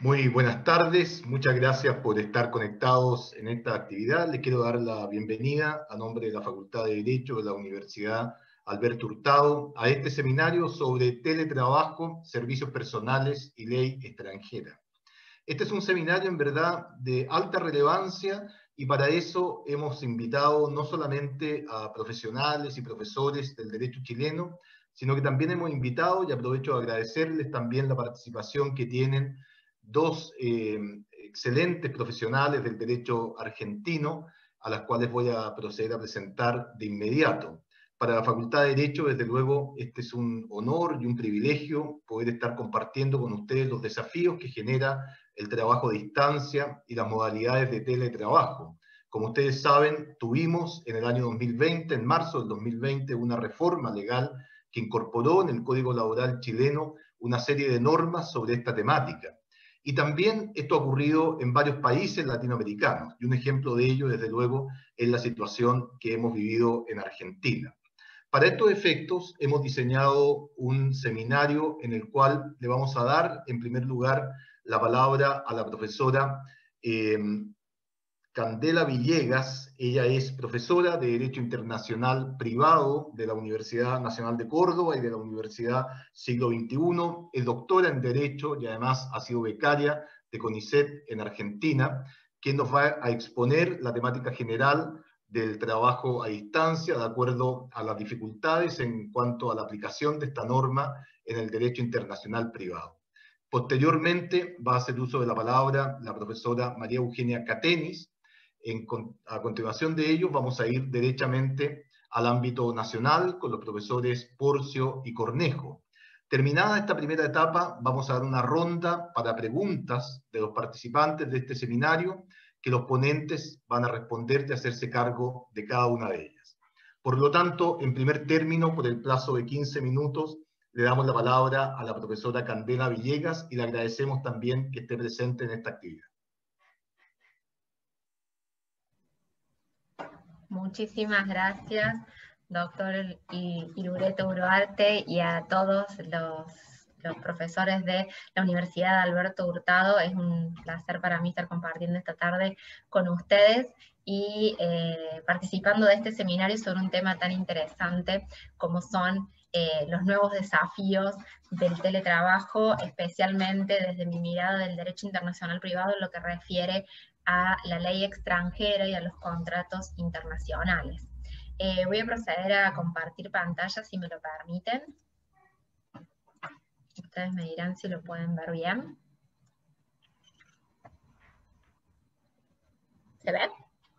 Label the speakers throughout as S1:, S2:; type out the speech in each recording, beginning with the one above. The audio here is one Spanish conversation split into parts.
S1: Muy buenas tardes, muchas gracias por estar conectados en esta actividad. Les quiero dar la bienvenida a nombre de la Facultad de Derecho de la Universidad Alberto Hurtado a este seminario sobre teletrabajo, servicios personales y ley extranjera. Este es un seminario en verdad de alta relevancia y para eso hemos invitado no solamente a profesionales y profesores del derecho chileno, sino que también hemos invitado, y aprovecho de agradecerles también la participación que tienen dos excelentes profesionales del derecho argentino, a las cuales voy a proceder a presentar de inmediato. Para la Facultad de Derecho, desde luego, este es un honor y un privilegio poder estar compartiendo con ustedes los desafíos que genera el trabajo a distancia y las modalidades de teletrabajo. Como ustedes saben, tuvimos en el año 2020, en marzo del 2020, una reforma legal que incorporó en el Código Laboral chileno una serie de normas sobre esta temática. Y también esto ha ocurrido en varios países latinoamericanos, y un ejemplo de ello, desde luego, es la situación que hemos vivido en Argentina. Para estos efectos, hemos diseñado un seminario en el cual le vamos a dar, en primer lugar, la palabra a la profesora Candela Villegas. Ella es profesora de Derecho Internacional Privado de la Universidad Nacional de Córdoba y de la Universidad Siglo XXI, es doctora en Derecho y además ha sido becaria de CONICET en Argentina, quien nos va a exponer la temática general del trabajo a distancia, de acuerdo a las dificultades en cuanto a la aplicación de esta norma en el derecho internacional privado. Posteriormente va a hacer uso de la palabra la profesora María Eugenia Catenis. A continuación de ellos vamos a ir derechamente al ámbito nacional con los profesores Porcio y Cornejo. Terminada esta primera etapa, vamos a dar una ronda para preguntas de los participantes de este seminario, que los ponentes van a responder y hacerse cargo de cada una de ellas. Por lo tanto, en primer término, por el plazo de 15 minutos, le damos la palabra a la profesora Candela Villegas y le agradecemos también que esté presente en esta actividad.
S2: Muchísimas gracias, doctor Irureto Uruarte, y a todos los profesores de la Universidad Alberto Hurtado. Es un placer para mí estar compartiendo esta tarde con ustedes y participando de este seminario sobre un tema tan interesante como son los nuevos desafíos del teletrabajo, especialmente desde mi mirada del derecho internacional privado en lo que refiere a la ley extranjera y a los contratos internacionales. Voy a proceder a compartir pantalla, si me lo permiten. Ustedes me dirán si lo pueden ver bien. ¿Se ve?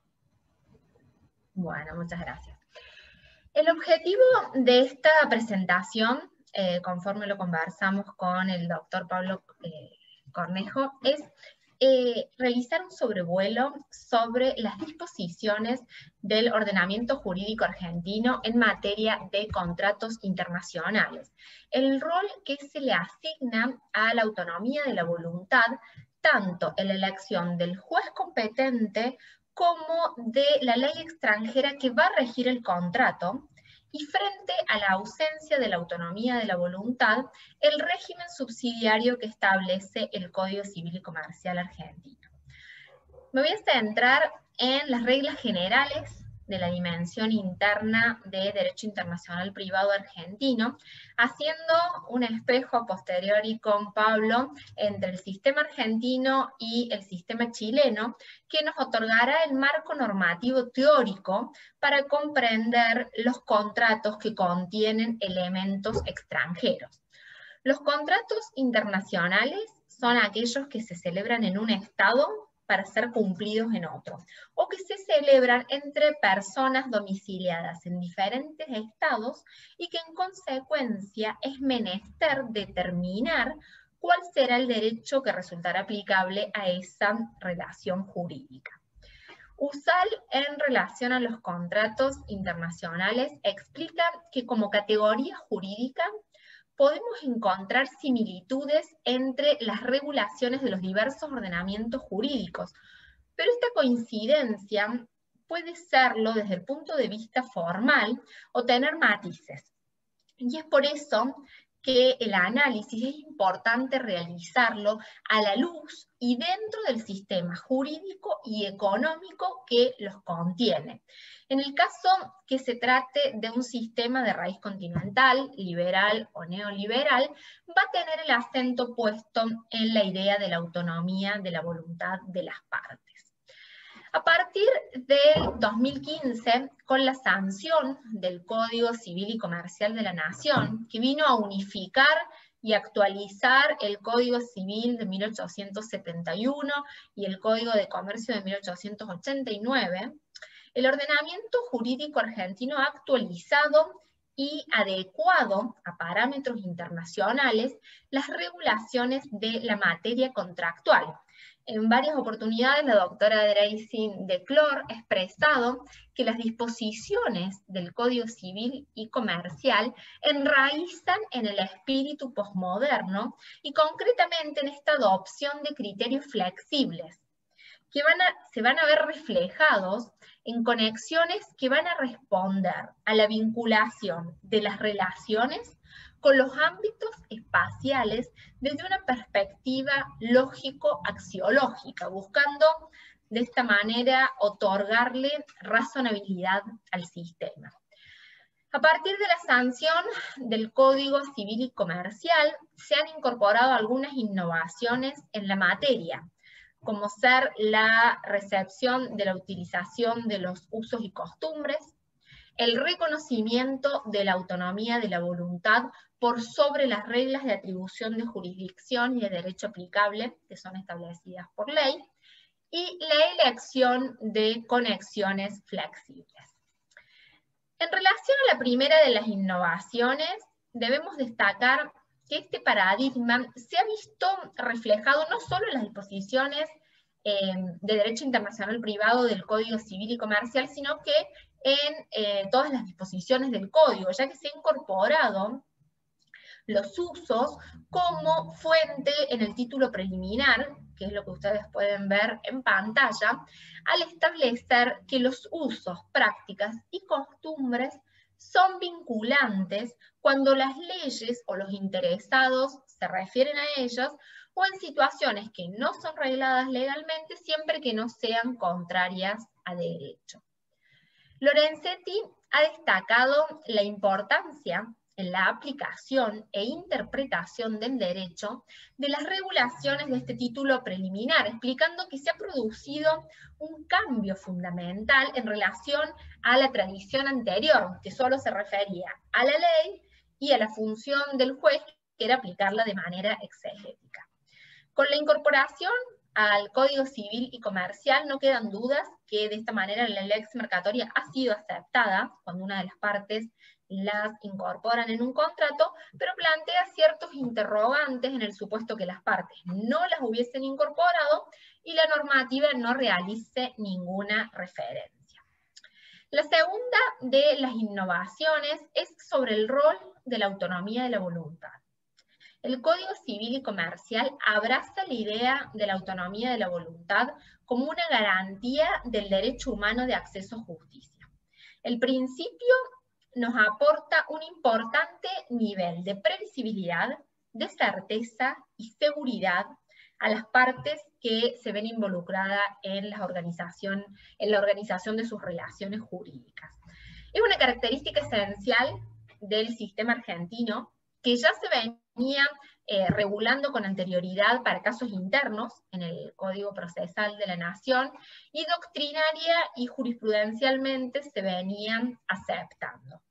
S2: Bueno, muchas gracias. El objetivo de esta presentación, conforme lo conversamos con el doctor Pablo Cornejo, es realizar un sobrevuelo sobre las disposiciones del ordenamiento jurídico argentino en materia de contratos internacionales, el rol que se le asigna a la autonomía de la voluntad, tanto en la elección del juez competente como de la ley extranjera que va a regir el contrato, y frente a la ausencia de la autonomía de la voluntad, el régimen subsidiario que establece el Código Civil y Comercial argentino. Me voy a centrar en las reglas generales de la dimensión interna de Derecho Internacional Privado argentino, haciendo un espejo a posteriori con Pablo entre el sistema argentino y el sistema chileno, que nos otorgará el marco normativo teórico para comprender los contratos que contienen elementos extranjeros. Los contratos internacionales son aquellos que se celebran en un estado para ser cumplidos en otro, o que se celebran entre personas domiciliadas en diferentes estados y que en consecuencia es menester determinar cuál será el derecho que resultará aplicable a esa relación jurídica. USAL, en relación a los contratos internacionales, explica que como categoría jurídica podemos encontrar similitudes entre las regulaciones de los diversos ordenamientos jurídicos, pero esta coincidencia puede serlo desde el punto de vista formal o tener matices. Y es por eso que el análisis es importante realizarlo a la luz y dentro del sistema jurídico y económico que los contiene. En el caso que se trate de un sistema de raíz continental, liberal o neoliberal, va a tener el acento puesto en la idea de la autonomía de la voluntad de las partes. A partir del 2015, con la sanción del Código Civil y Comercial de la Nación, que vino a unificar y actualizar el Código Civil de 1871 y el Código de Comercio de 1889, el ordenamiento jurídico argentino ha actualizado y adecuado a parámetros internacionales las regulaciones de la materia contractual. En varias oportunidades la doctora Tracy Declor ha expresado que las disposiciones del Código Civil y Comercial enraizan en el espíritu posmoderno y concretamente en esta adopción de criterios flexibles que se van a ver reflejados en conexiones que van a responder a la vinculación de las relaciones con los ámbitos espaciales desde una perspectiva lógico-axiológica, buscando de esta manera otorgarle razonabilidad al sistema. A partir de la sanción del Código Civil y Comercial, se han incorporado algunas innovaciones en la materia, como ser la recepción de la utilización de los usos y costumbres, el reconocimiento de la autonomía de la voluntad por sobre las reglas de atribución de jurisdicción y de derecho aplicable que son establecidas por ley, y la elección de conexiones flexibles. En relación a la primera de las innovaciones, debemos destacar que este paradigma se ha visto reflejado no solo en las disposiciones de derecho internacional privado del Código Civil y Comercial, sino que en todas las disposiciones del Código, ya que se ha incorporado los usos como fuente en el título preliminar, que es lo que ustedes pueden ver en pantalla, al establecer que los usos, prácticas y costumbres son vinculantes cuando las leyes o los interesados se refieren a ellos o en situaciones que no son regladas legalmente siempre que no sean contrarias a derecho. Lorenzetti ha destacado la importancia en la aplicación e interpretación del derecho de las regulaciones de este título preliminar, explicando que se ha producido un cambio fundamental en relación a la tradición anterior, que solo se refería a la ley y a la función del juez, que era aplicarla de manera exegética. Con la incorporación al Código Civil y Comercial no quedan dudas que de esta manera la lex mercatoria ha sido aceptada cuando una de las partes las incorporan en un contrato, pero plantea ciertos interrogantes en el supuesto que las partes no las hubiesen incorporado y la normativa no realice ninguna referencia. La segunda de las innovaciones es sobre el rol de la autonomía de la voluntad. El Código Civil y Comercial abraza la idea de la autonomía de la voluntad como una garantía del derecho humano de acceso a justicia. El principio nos aporta un importante nivel de previsibilidad, de certeza y seguridad a las partes que se ven involucradas en la organización de sus relaciones jurídicas. Es una característica esencial del sistema argentino que ya se venía regulando con anterioridad para casos internos en el Código Procesal de la Nación y doctrinaria y jurisprudencialmente se venían aceptando.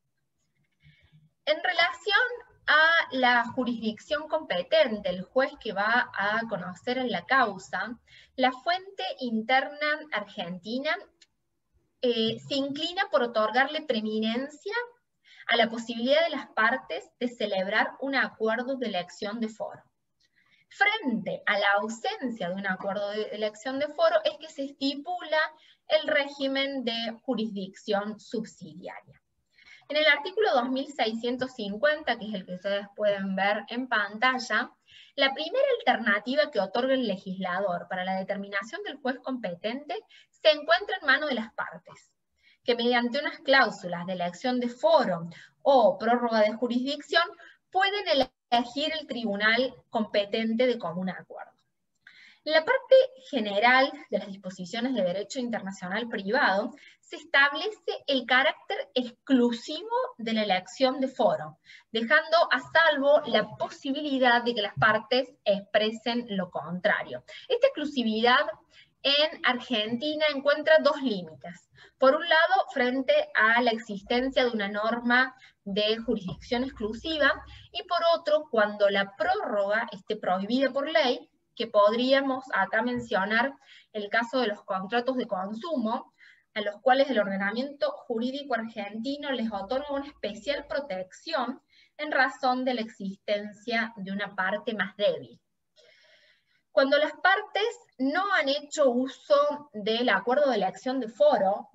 S2: En relación a la jurisdicción competente, el juez que va a conocer en la causa, la fuente interna argentina se inclina por otorgarle preeminencia a la posibilidad de las partes de celebrar un acuerdo de elección de foro. Frente a la ausencia de un acuerdo de elección de foro es que se estipula el régimen de jurisdicción subsidiaria. En el artículo 2650, que es el que ustedes pueden ver en pantalla, la primera alternativa que otorga el legislador para la determinación del juez competente se encuentra en manos de las partes, que mediante unas cláusulas de elección de foro o prórroga de jurisdicción pueden elegir el tribunal competente de común acuerdo. En la parte general de las disposiciones de derecho internacional privado se establece el carácter exclusivo de la elección de foro, dejando a salvo la posibilidad de que las partes expresen lo contrario. Esta exclusividad en Argentina encuentra dos límites. Por un lado, frente a la existencia de una norma de jurisdicción exclusiva, y por otro, cuando la prórroga esté prohibida por ley, que podríamos acá mencionar el caso de los contratos de consumo, a los cuales el ordenamiento jurídico argentino les otorga una especial protección en razón de la existencia de una parte más débil. Cuando las partes no han hecho uso del acuerdo de elección de foro,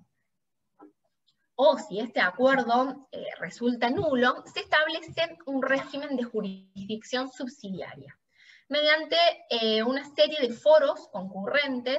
S2: o si este acuerdo resulta nulo, se establece un régimen de jurisdicción subsidiaria, mediante una serie de foros concurrentes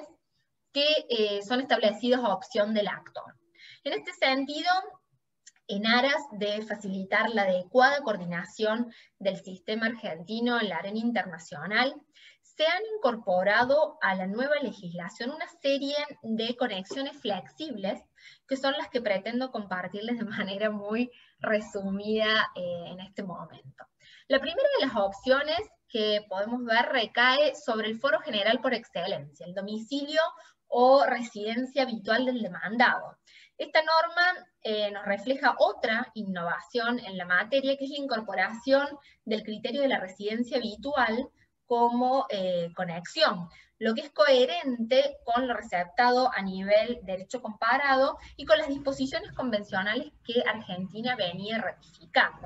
S2: que son establecidos a opción del actor. En este sentido, en aras de facilitar la adecuada coordinación del sistema argentino en la arena internacional, se han incorporado a la nueva legislación una serie de conexiones flexibles, que son las que pretendo compartirles de manera muy resumida en este momento. La primera de las opciones que podemos ver recae sobre el foro general por excelencia, el domicilio o residencia habitual del demandado. Esta norma nos refleja otra innovación en la materia, que es la incorporación del criterio de la residencia habitual como conexión, lo que es coherente con lo receptado a nivel derecho comparado y con las disposiciones convencionales que Argentina venía ratificando.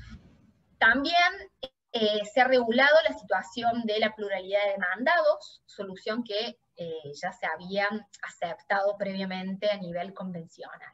S2: También se ha regulado la situación de la pluralidad de demandados, solución que ya se había aceptado previamente a nivel convencional.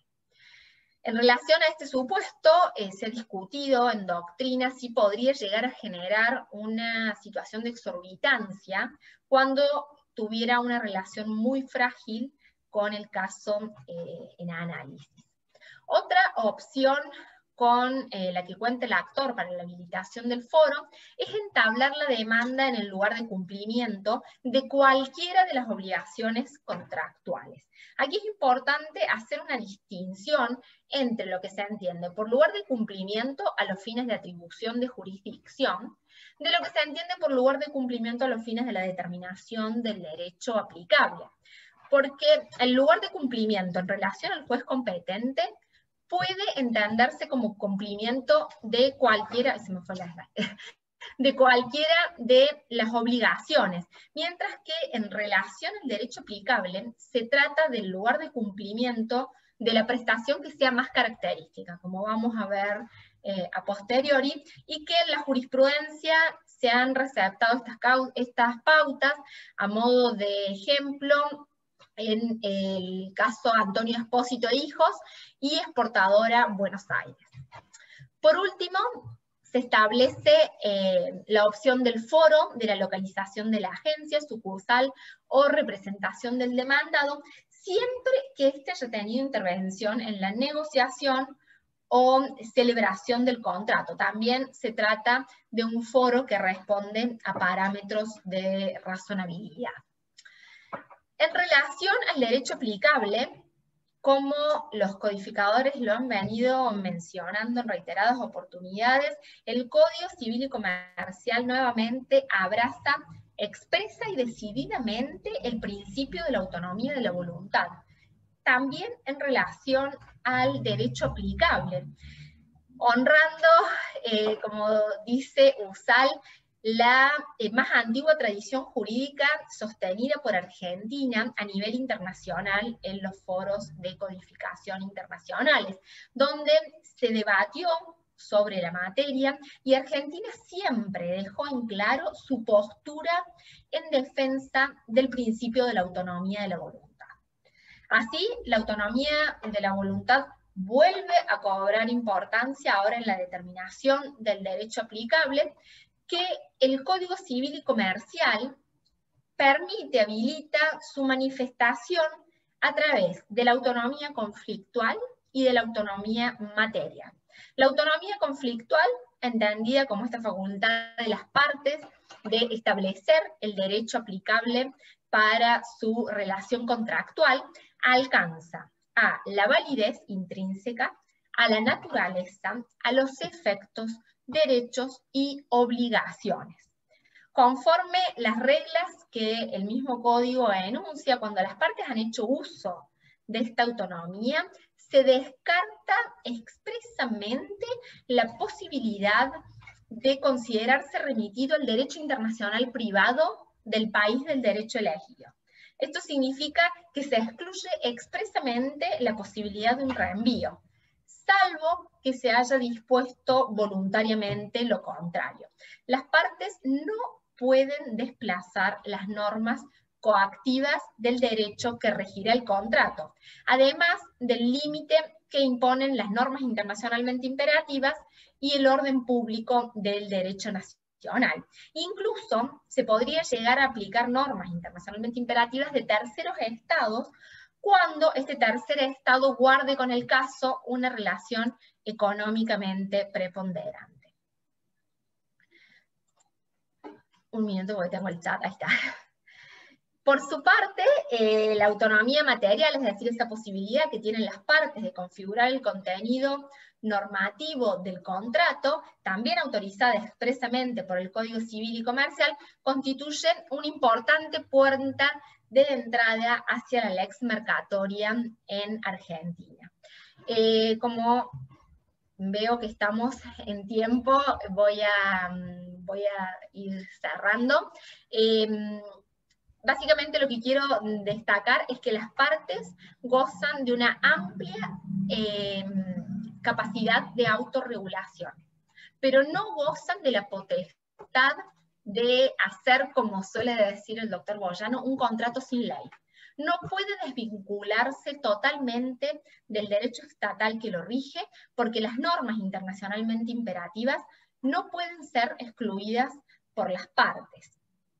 S2: En relación a este supuesto, se ha discutido en doctrina si podría llegar a generar una situación de exorbitancia cuando tuviera una relación muy frágil con el caso en análisis. Otra opción con la que cuenta el actor para la habilitación del foro es entablar la demanda en el lugar de cumplimiento de cualquiera de las obligaciones contractuales. Aquí es importante hacer una distinción entre lo que se entiende por lugar de cumplimiento a los fines de atribución de jurisdicción, de lo que se entiende por lugar de cumplimiento a los fines de la determinación del derecho aplicable. Porque el lugar de cumplimiento en relación al juez competente puede entenderse como cumplimiento de cualquiera, de cualquiera de las obligaciones, mientras que en relación al derecho aplicable se trata del lugar de cumplimiento de la prestación que sea más característica, como vamos a ver a posteriori, y que en la jurisprudencia se han receptado estas pautas a modo de ejemplo en el caso Antonio Espósito e Hijos y Exportadora Buenos Aires. Por último, se establece la opción del foro, de la localización de la agencia, sucursal o representación del demandado, siempre que éste haya tenido intervención en la negociación o celebración del contrato. También se trata de un foro que responde a parámetros de razonabilidad. En relación al derecho aplicable, como los codificadores lo han venido mencionando en reiteradas oportunidades, el Código Civil y Comercial nuevamente abraza expresa y decididamente el principio de la autonomía de la voluntad, también en relación al derecho aplicable, honrando, como dice Usal, la más antigua tradición jurídica sostenida por Argentina a nivel internacional en los foros de codificación internacionales, donde se debatió sobre la materia y Argentina siempre dejó en claro su postura en defensa del principio de la autonomía de la voluntad. Así, la autonomía de la voluntad vuelve a cobrar importancia ahora en la determinación del derecho aplicable, que el Código Civil y Comercial habilita su manifestación a través de la autonomía conflictual y de la autonomía material. La autonomía conflictual entendida como esta facultad de las partes de establecer el derecho aplicable para su relación contractual, alcanza a la validez intrínseca, a la naturaleza, a los efectos, derechos y obligaciones, conforme las reglas que el mismo código enuncia. Cuando las partes han hecho uso de esta autonomía, se descarta expresamente la posibilidad de considerarse remitido al derecho internacional privado del país del derecho elegido. Esto significa que se excluye expresamente la posibilidad de un reenvío, salvo que se haya dispuesto voluntariamente lo contrario. Las partes no pueden desplazar las normas coactivas del derecho que regirá el contrato, además del límite que imponen las normas internacionalmente imperativas y el orden público del derecho nacional. Incluso se podría llegar a aplicar normas internacionalmente imperativas de terceros estados cuando este tercer estado guarde con el caso una relación económicamente preponderante. Un minuto porque tengo el chat, ahí está. Por su parte, la autonomía material, es decir, esa posibilidad que tienen las partes de configurar el contenido normativo del contrato, también autorizada expresamente por el Código Civil y Comercial, constituye una importante puerta de entrada hacia la lex mercatoria en Argentina. Como veo que estamos en tiempo, voy a ir cerrando. Básicamente lo que quiero destacar es que las partes gozan de una amplia capacidad de autorregulación, pero no gozan de la potestad de hacer, como suele decir el doctor Boyano, un contrato sin ley. No puede desvincularse totalmente del derecho estatal que lo rige, porque las normas internacionalmente imperativas no pueden ser excluidas por las partes.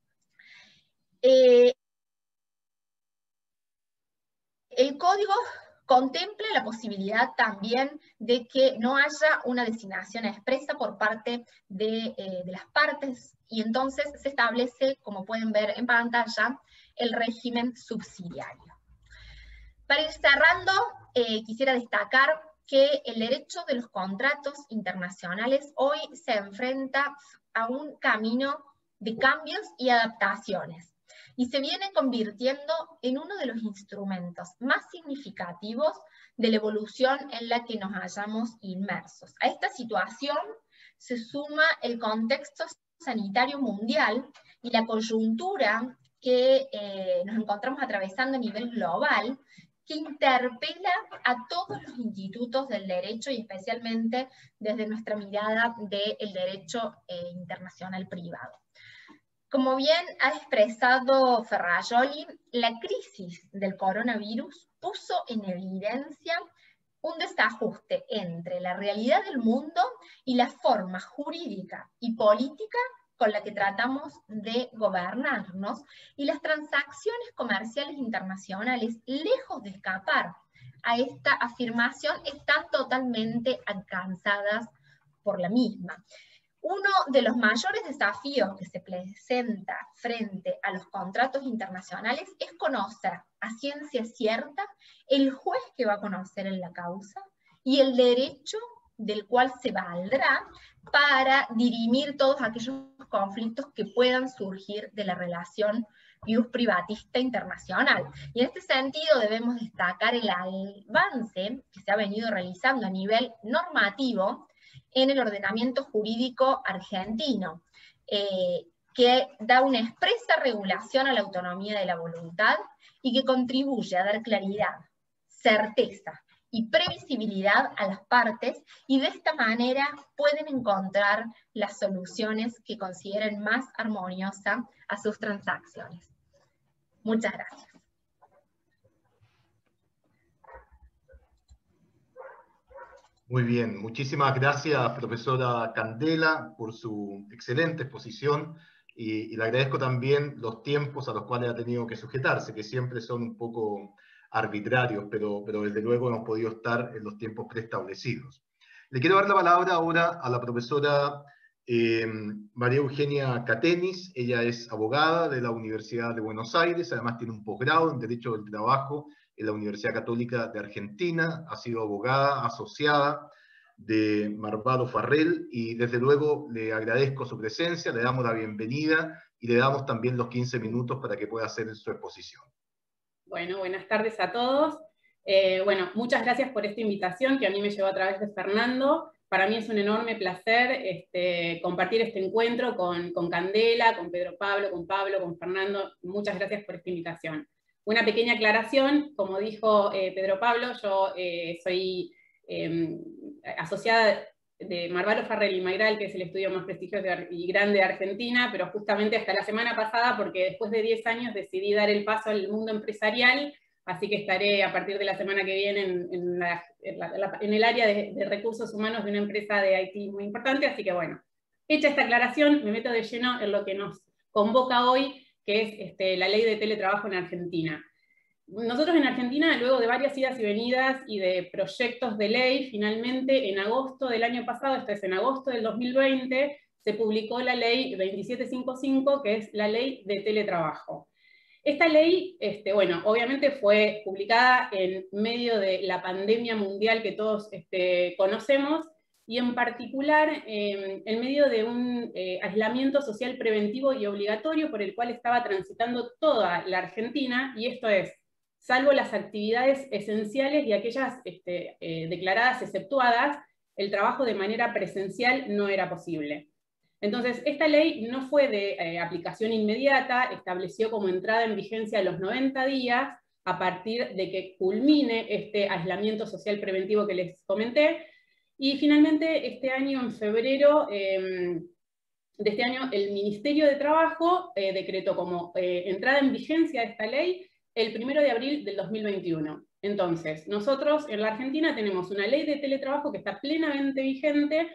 S2: El código contempla la posibilidad también de que no haya una designación expresa por parte de las partes, y entonces se establece, como pueden ver en pantalla, el régimen subsidiario. Para ir cerrando, quisiera destacar que el derecho de los contratos internacionales hoy se enfrenta a un camino de cambios y adaptaciones, y se viene convirtiendo en uno de los instrumentos más significativos de la evolución en la que nos hallamos inmersos. A esta situación se suma el contexto sanitario mundial y la coyuntura que nos encontramos atravesando a nivel global, que interpela a todos los institutos del derecho y especialmente desde nuestra mirada del derecho internacional privado. Como bien ha expresado Ferrajoli, la crisis del coronavirus puso en evidencia un desajuste entre la realidad del mundo y la forma jurídica y política con la que tratamos de gobernarnos, y las transacciones comerciales internacionales, lejos de escapar a esta afirmación, están totalmente alcanzadas por la misma. Uno de los mayores desafíos que se presenta frente a los contratos internacionales es conocer a ciencia cierta el juez que va a conocer en la causa y el derecho del cual se valdrá para dirimir todos aquellos conflictos que puedan surgir de la relación ius privatista internacional. Y en este sentido debemos destacar el avance que se ha venido realizando a nivel normativo en el ordenamiento jurídico argentino, que da una expresa regulación a la autonomía de la voluntad y que contribuye a dar claridad, certeza y previsibilidad a las partes, y de esta manera pueden encontrar las soluciones que consideren más armoniosas a sus transacciones. Muchas gracias.
S1: Muy bien, muchísimas gracias, profesora Candela, por su excelente exposición, y le agradezco también los tiempos a los cuales ha tenido que sujetarse, que siempre son un poco arbitrarios, pero desde luego hemos podido estar en los tiempos preestablecidos. Le quiero dar la palabra ahora a la profesora María Eugenia Catenis. Ella es abogada de la Universidad de Buenos Aires, además tiene un posgrado en Derecho del Trabajo en la Universidad Católica de Argentina, ha sido abogada asociada de Marvalo Farrell, y desde luego le agradezco su presencia, le damos la bienvenida y le damos también los 15 minutos para que pueda hacer su exposición.
S3: Bueno, buenas tardes a todos. Bueno, muchas gracias por esta invitación que a mí me llevó a través de Fernando. Para mí es un enorme placer compartir este encuentro con Candela, con Pedro Pablo, con Fernando. Muchas gracias por esta invitación. Una pequeña aclaración, como dijo Pedro Pablo, yo soy asociada de Marvalo Farrell y Mayral, que es el estudio más prestigioso y grande de Argentina, pero justamente hasta la semana pasada, porque después de 10 años decidí dar el paso al mundo empresarial, así que estaré a partir de la semana que viene en el área de recursos humanos de una empresa de IT muy importante, así que bueno, hecha esta aclaración, me meto de lleno en lo que nos convoca hoy, que es la ley de teletrabajo en Argentina. Nosotros en Argentina, luego de varias idas y venidas y de proyectos de ley, finalmente en agosto del año pasado, esto es en agosto del 2020, se publicó la ley 2755, que es la ley de teletrabajo. Esta ley, bueno, obviamente fue publicada en medio de la pandemia mundial que todos conocemos, y en particular en medio de un aislamiento social preventivo y obligatorio por el cual estaba transitando toda la Argentina, y esto es, salvo las actividades esenciales y aquellas declaradas exceptuadas, el trabajo de manera presencial no era posible. Entonces, esta ley no fue de aplicación inmediata, estableció como entrada en vigencia los 90 días, a partir de que culmine este aislamiento social preventivo que les comenté, y finalmente este año, en febrero de este año, el Ministerio de Trabajo decretó como entrada en vigencia de esta ley el 1 de abril del 2021. Entonces, nosotros en la Argentina tenemos una ley de teletrabajo que está plenamente vigente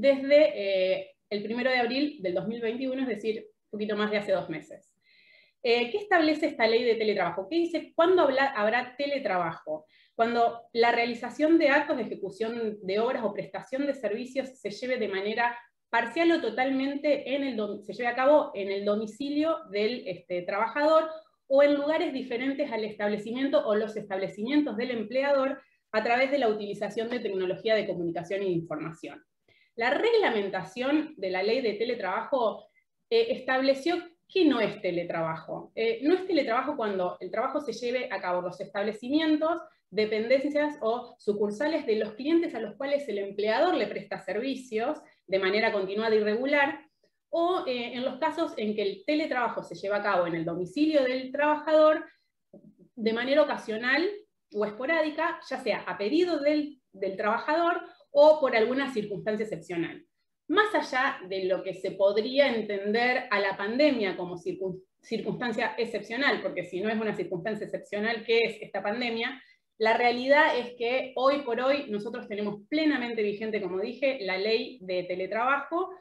S3: desde el 1 de abril del 2021, es decir, un poquito más de hace 2 meses. ¿Qué establece esta ley de teletrabajo? ¿Qué dice? ¿Cuándo habrá teletrabajo? Cuando la realización de actos de ejecución de obras o prestación de servicios se lleve de manera parcial o totalmente se lleve a cabo en el domicilio del trabajador, o en lugares diferentes al establecimiento o los establecimientos del empleador, a través de la utilización de tecnología de comunicación y de información. La reglamentación de la ley de teletrabajo estableció que no es teletrabajo. No es teletrabajo cuando el trabajo se lleve a cabo en los establecimientos, dependencias o sucursales de los clientes a los cuales el empleador le presta servicios de manera continuada y regular, o en los casos en que el teletrabajo se lleva a cabo en el domicilio del trabajador de manera ocasional o esporádica, ya sea a pedido del trabajador o por alguna circunstancia excepcional. Más allá de lo que se podría entender a la pandemia como circunstancia excepcional, porque si no es una circunstancia excepcional, ¿qué es esta pandemia? La realidad es que hoy por hoy nosotros tenemos plenamente vigente, como dije, la ley de teletrabajo,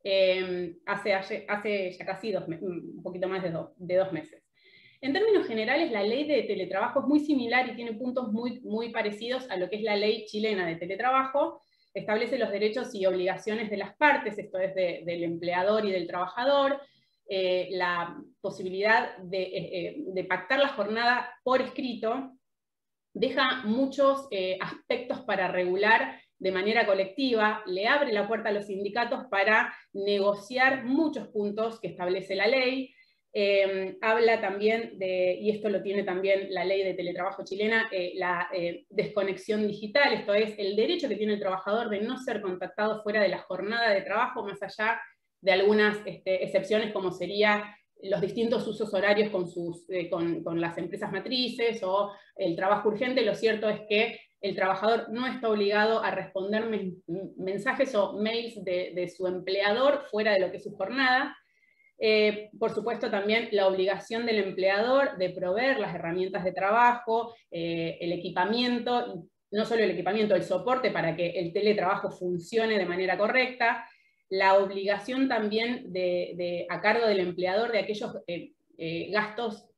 S3: hace ya casi un poquito más de 2 meses. En términos generales, la ley de teletrabajo es muy similar y tiene puntos muy parecidos a lo que es la ley chilena de teletrabajo. Establece los derechos y obligaciones de las partes, esto es del empleador y del trabajador, la posibilidad de pactar la jornada por escrito, deja muchos aspectos para regular de manera colectiva, le abre la puerta a los sindicatos para negociar muchos puntos que establece la ley. Habla también y esto lo tiene también la ley de teletrabajo chilena, la desconexión digital, esto es el derecho que tiene el trabajador de no ser contactado fuera de la jornada de trabajo, más allá de algunas excepciones como sería los distintos usos horarios con las empresas matrices o el trabajo urgente. Lo cierto es que el trabajador no está obligado a responder mensajes o mails de su empleador fuera de lo que es su jornada. Por supuesto, también la obligación del empleador de proveer las herramientas de trabajo, el equipamiento, no solo el equipamiento, el soporte para que el teletrabajo funcione de manera correcta, la obligación también a cargo del empleador de aquellos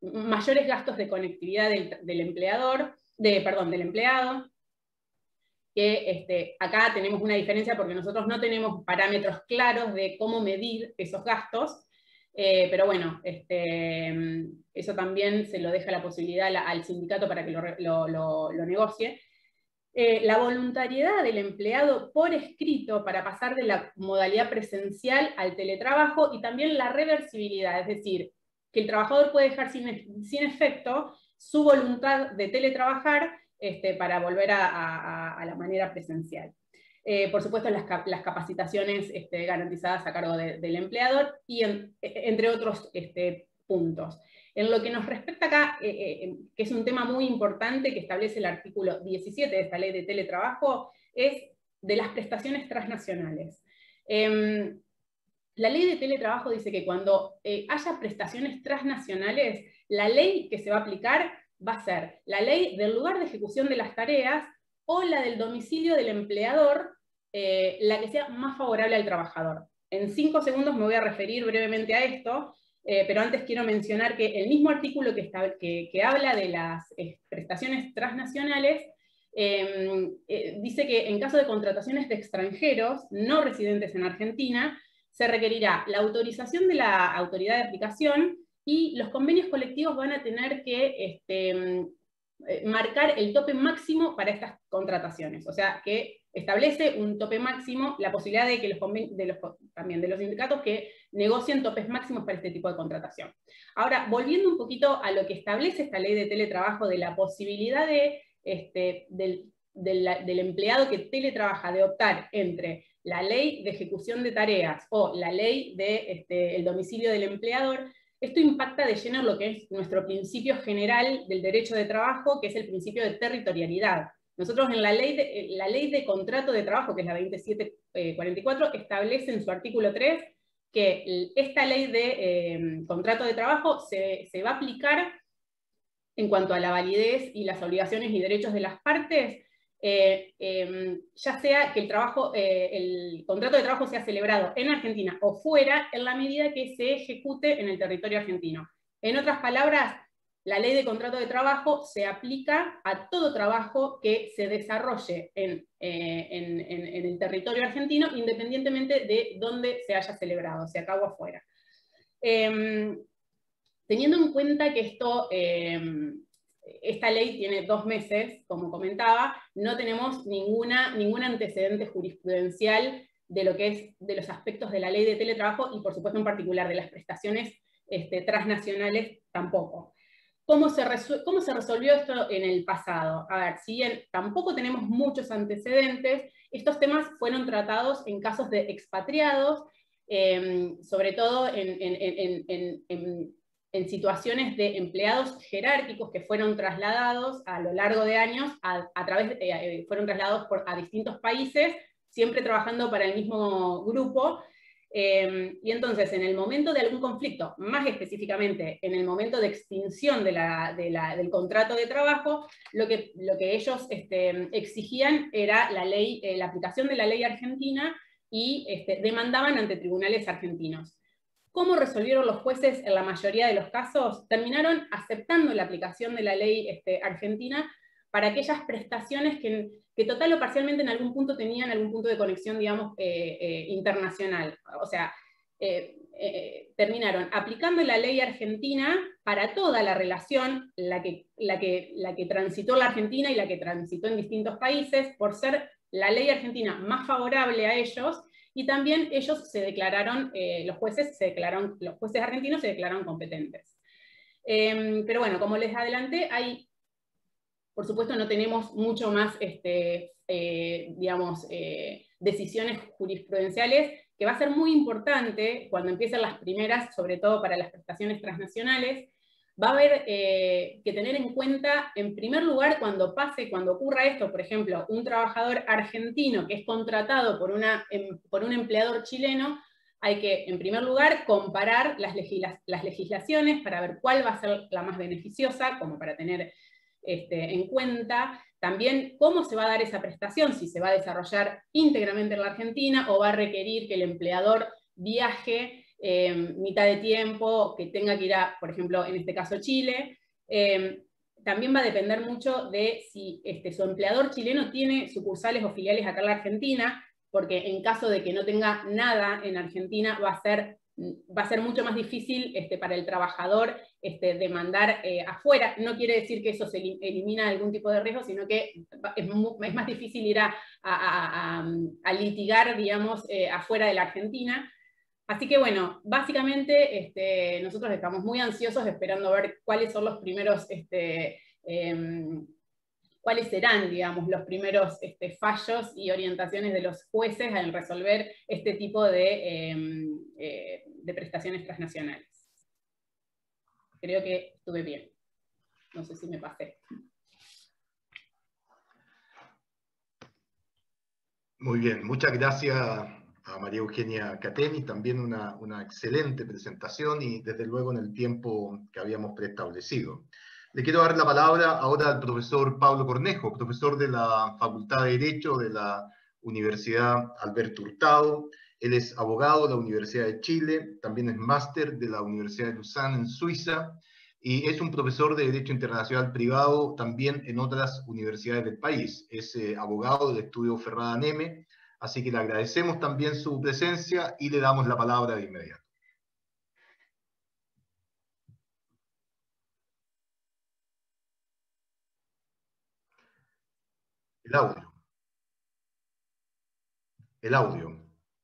S3: mayores gastos de conectividad del empleado, que acá tenemos una diferencia porque nosotros no tenemos parámetros claros de cómo medir esos gastos, pero bueno, eso también se lo deja la posibilidad al sindicato para que lo negocie. La voluntariedad del empleado por escrito para pasar de la modalidad presencial al teletrabajo, y también la reversibilidad, es decir, que el trabajador puede dejar sin efecto su voluntad de teletrabajar para volver a la manera presencial. Por supuesto, las capacitaciones garantizadas a cargo del empleador, y entre otros puntos. En lo que nos respecta acá, que es un tema muy importante que establece el artículo 17 de esta ley de teletrabajo, es de las prestaciones transnacionales. La ley de teletrabajo dice que cuando haya prestaciones transnacionales, la ley que se va a aplicar va a ser la ley del lugar de ejecución de las tareas o la del domicilio del empleador, la que sea más favorable al trabajador. En 5 segundos me voy a referir brevemente a esto, pero antes quiero mencionar que el mismo artículo que habla de las prestaciones transnacionales dice que en caso de contrataciones de extranjeros no residentes en Argentina, se requerirá la autorización de la autoridad de aplicación, y los convenios colectivos van a tener que marcar el tope máximo para estas contrataciones. O sea, que establece un tope máximo, la posibilidad de que también de los sindicatos que negocien topes máximos para este tipo de contratación. Ahora, volviendo un poquito a lo que establece esta ley de teletrabajo, de la posibilidad del empleado que teletrabaja de optar entre la ley de ejecución de tareas o la ley del domicilio del empleador, esto impacta de lleno lo que es nuestro principio general del derecho de trabajo, que es el principio de territorialidad. Nosotros en la ley de contrato de trabajo, que es la 2744, establece en su artículo 3 que esta ley de contrato de trabajo se va a aplicar en cuanto a la validez y las obligaciones y derechos de las partes, ya sea que el contrato de trabajo sea celebrado en Argentina o fuera, en la medida que se ejecute en el territorio argentino. En otras palabras, la ley de contrato de trabajo se aplica a todo trabajo que se desarrolle en el territorio argentino, independientemente de dónde se haya celebrado, sea acá o afuera. Teniendo en cuenta que esta ley tiene 2 meses, como comentaba, no tenemos ningún antecedente jurisprudencial de lo que es de los aspectos de la ley de teletrabajo, y por supuesto en particular de las prestaciones transnacionales tampoco. ¿Cómo se resolvió esto en el pasado? A ver, si bien tampoco tenemos muchos antecedentes, estos temas fueron tratados en casos de expatriados, sobre todo en situaciones de empleados jerárquicos que fueron trasladados a lo largo de años, fueron trasladados a distintos países, siempre trabajando para el mismo grupo, y entonces en el momento de algún conflicto, más específicamente en el momento de extinción del contrato de trabajo, lo que ellos exigían era la aplicación de la ley argentina, y demandaban ante tribunales argentinos. ¿Cómo resolvieron los jueces en la mayoría de los casos? Terminaron aceptando la aplicación de la ley argentina para aquellas prestaciones que total o parcialmente en algún punto tenían algún punto de conexión, digamos, internacional. O sea, terminaron aplicando la ley argentina para toda la relación, la que transitó la Argentina y la que transitó en distintos países, por ser la ley argentina más favorable a ellos. Y también ellos se declararon, los jueces argentinos se declararon competentes. Pero bueno, como les adelanté, por supuesto no tenemos mucho más, digamos, decisiones jurisprudenciales, que va a ser muy importante cuando empiecen las primeras, sobre todo para las prestaciones transnacionales. Va a haber que tener en cuenta, en primer lugar, cuando ocurra esto, por ejemplo, un trabajador argentino que es contratado por un empleador chileno, hay que, en primer lugar, comparar las legislaciones para ver cuál va a ser la más beneficiosa, como para tener en cuenta. También cómo se va a dar esa prestación, si se va a desarrollar íntegramente en la Argentina o va a requerir que el empleador viaje mitad de tiempo, que tenga que ir a, por ejemplo, en este caso Chile. también va a depender mucho de si su empleador chileno tiene sucursales o filiales acá en la Argentina, porque en caso de que no tenga nada en Argentina, va a ser mucho más difícil para el trabajador demandar afuera. No quiere decir que eso se elimina algún tipo de riesgo, sino que es más difícil ir a litigar, digamos, afuera de la Argentina. Así que bueno, básicamente nosotros estamos muy ansiosos esperando ver cuáles son los primeros, cuáles serán, digamos, los primeros fallos y orientaciones de los jueces al resolver este tipo de prestaciones transnacionales. Creo que estuve bien. No sé si me pasé.
S1: Muy bien, muchas gracias a María Eugenia Cateni, también una excelente presentación y desde luego en el tiempo que habíamos preestablecido. Le quiero dar la palabra ahora al profesor Pablo Cornejo, profesor de la Facultad de Derecho de la Universidad Alberto Hurtado. Él es abogado de la Universidad de Chile, también es máster de la Universidad de Lausanne en Suiza y es un profesor de Derecho Internacional Privado también en otras universidades del país. Es abogado del Estudio Ferrada Neme, así que le agradecemos también su presencia y le damos la palabra de inmediato. El audio. El audio.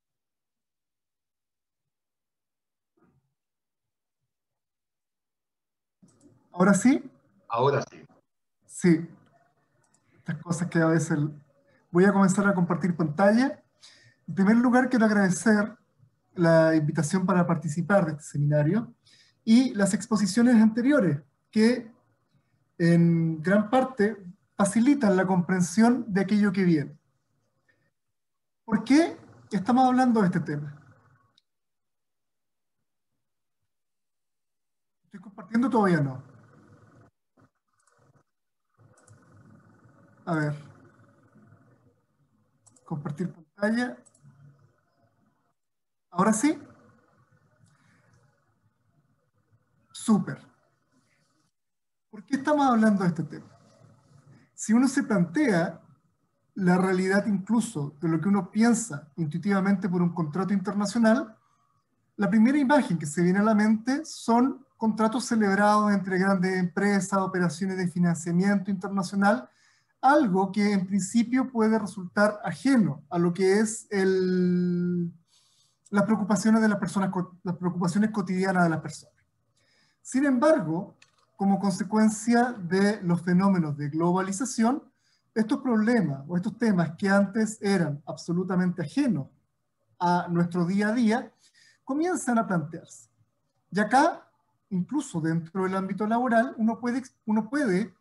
S4: ¿Ahora sí?
S1: Ahora sí.
S4: Sí. Estas cosas que a veces... Voy a comenzar a compartir pantalla. En primer lugar, quiero agradecer la invitación para participar de este seminario y las exposiciones anteriores, que en gran parte facilitan la comprensión de aquello que viene. ¿Por qué estamos hablando de este tema? ¿Estoy compartiendo? Todavía no. A ver. Compartir pantalla. ¿Ahora sí? Súper. ¿Por qué estamos hablando de este tema? Si uno se plantea la realidad incluso de lo que uno piensa intuitivamente por un contrato internacional, la primera imagen que se viene a la mente son contratos celebrados entre grandes empresas, operaciones de financiamiento internacional, algo que en principio puede resultar ajeno a lo que es las preocupaciones de las personas, las preocupaciones cotidianas de las personas. Sin embargo, como consecuencia de los fenómenos de globalización, estos problemas o estos temas que antes eran absolutamente ajenos a nuestro día a día, comienzan a plantearse. Y acá, incluso dentro del ámbito laboral, uno puede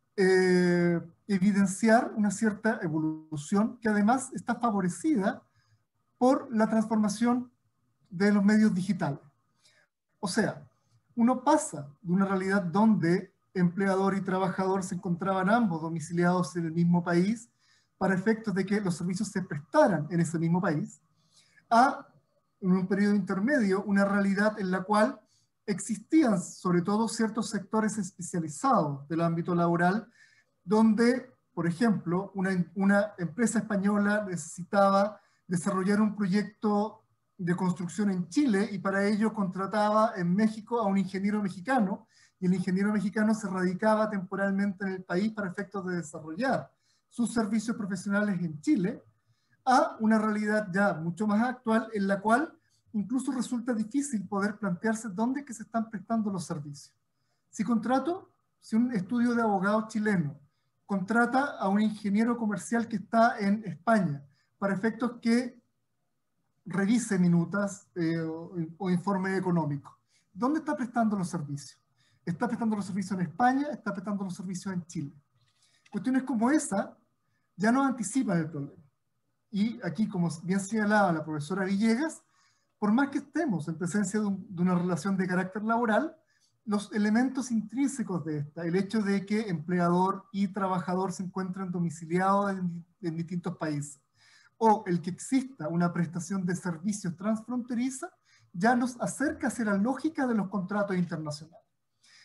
S4: evidenciar una cierta evolución que además está favorecida por la transformación de los medios digitales. O sea, uno pasa de una realidad donde empleador y trabajador se encontraban ambos domiciliados en el mismo país para efectos de que los servicios se prestaran en ese mismo país, a, en un periodo intermedio, una realidad en la cual existían sobre todo ciertos sectores especializados del ámbito laboral, donde, por ejemplo, una empresa española necesitaba desarrollar un proyecto de construcción en Chile y para ello contrataba en México a un ingeniero mexicano y el ingeniero mexicano se radicaba temporalmente en el país para efectos de desarrollar sus servicios profesionales en Chile, a una realidad ya mucho más actual en la cual incluso resulta difícil poder plantearse dónde es que se están prestando los servicios. Si un estudio de abogados chileno contrata a un ingeniero comercial que está en España para efectos que revise minutas o informe económico, ¿dónde está prestando los servicios? ¿Está prestando los servicios en España? ¿Está prestando los servicios en Chile? Cuestiones como esa ya nos anticipan el problema. Y aquí, como bien señalaba la profesora Villegas, por más que estemos en presencia de una relación de carácter laboral, los elementos intrínsecos de esta, el hecho de que empleador y trabajador se encuentran domiciliados en distintos países, o el que exista una prestación de servicios transfronteriza, ya nos acerca hacia la lógica de los contratos internacionales.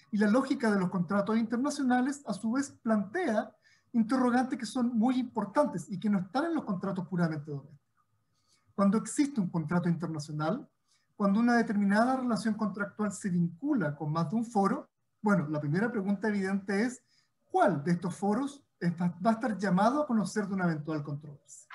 S4: Y la lógica de los contratos internacionales, a su vez, plantea interrogantes que son muy importantes y que no están en los contratos puramente domésticos. Cuando existe un contrato internacional, cuando una determinada relación contractual se vincula con más de un foro, bueno, la primera pregunta evidente es, ¿cuál de estos foros va a estar llamado a conocer de una eventual controversia?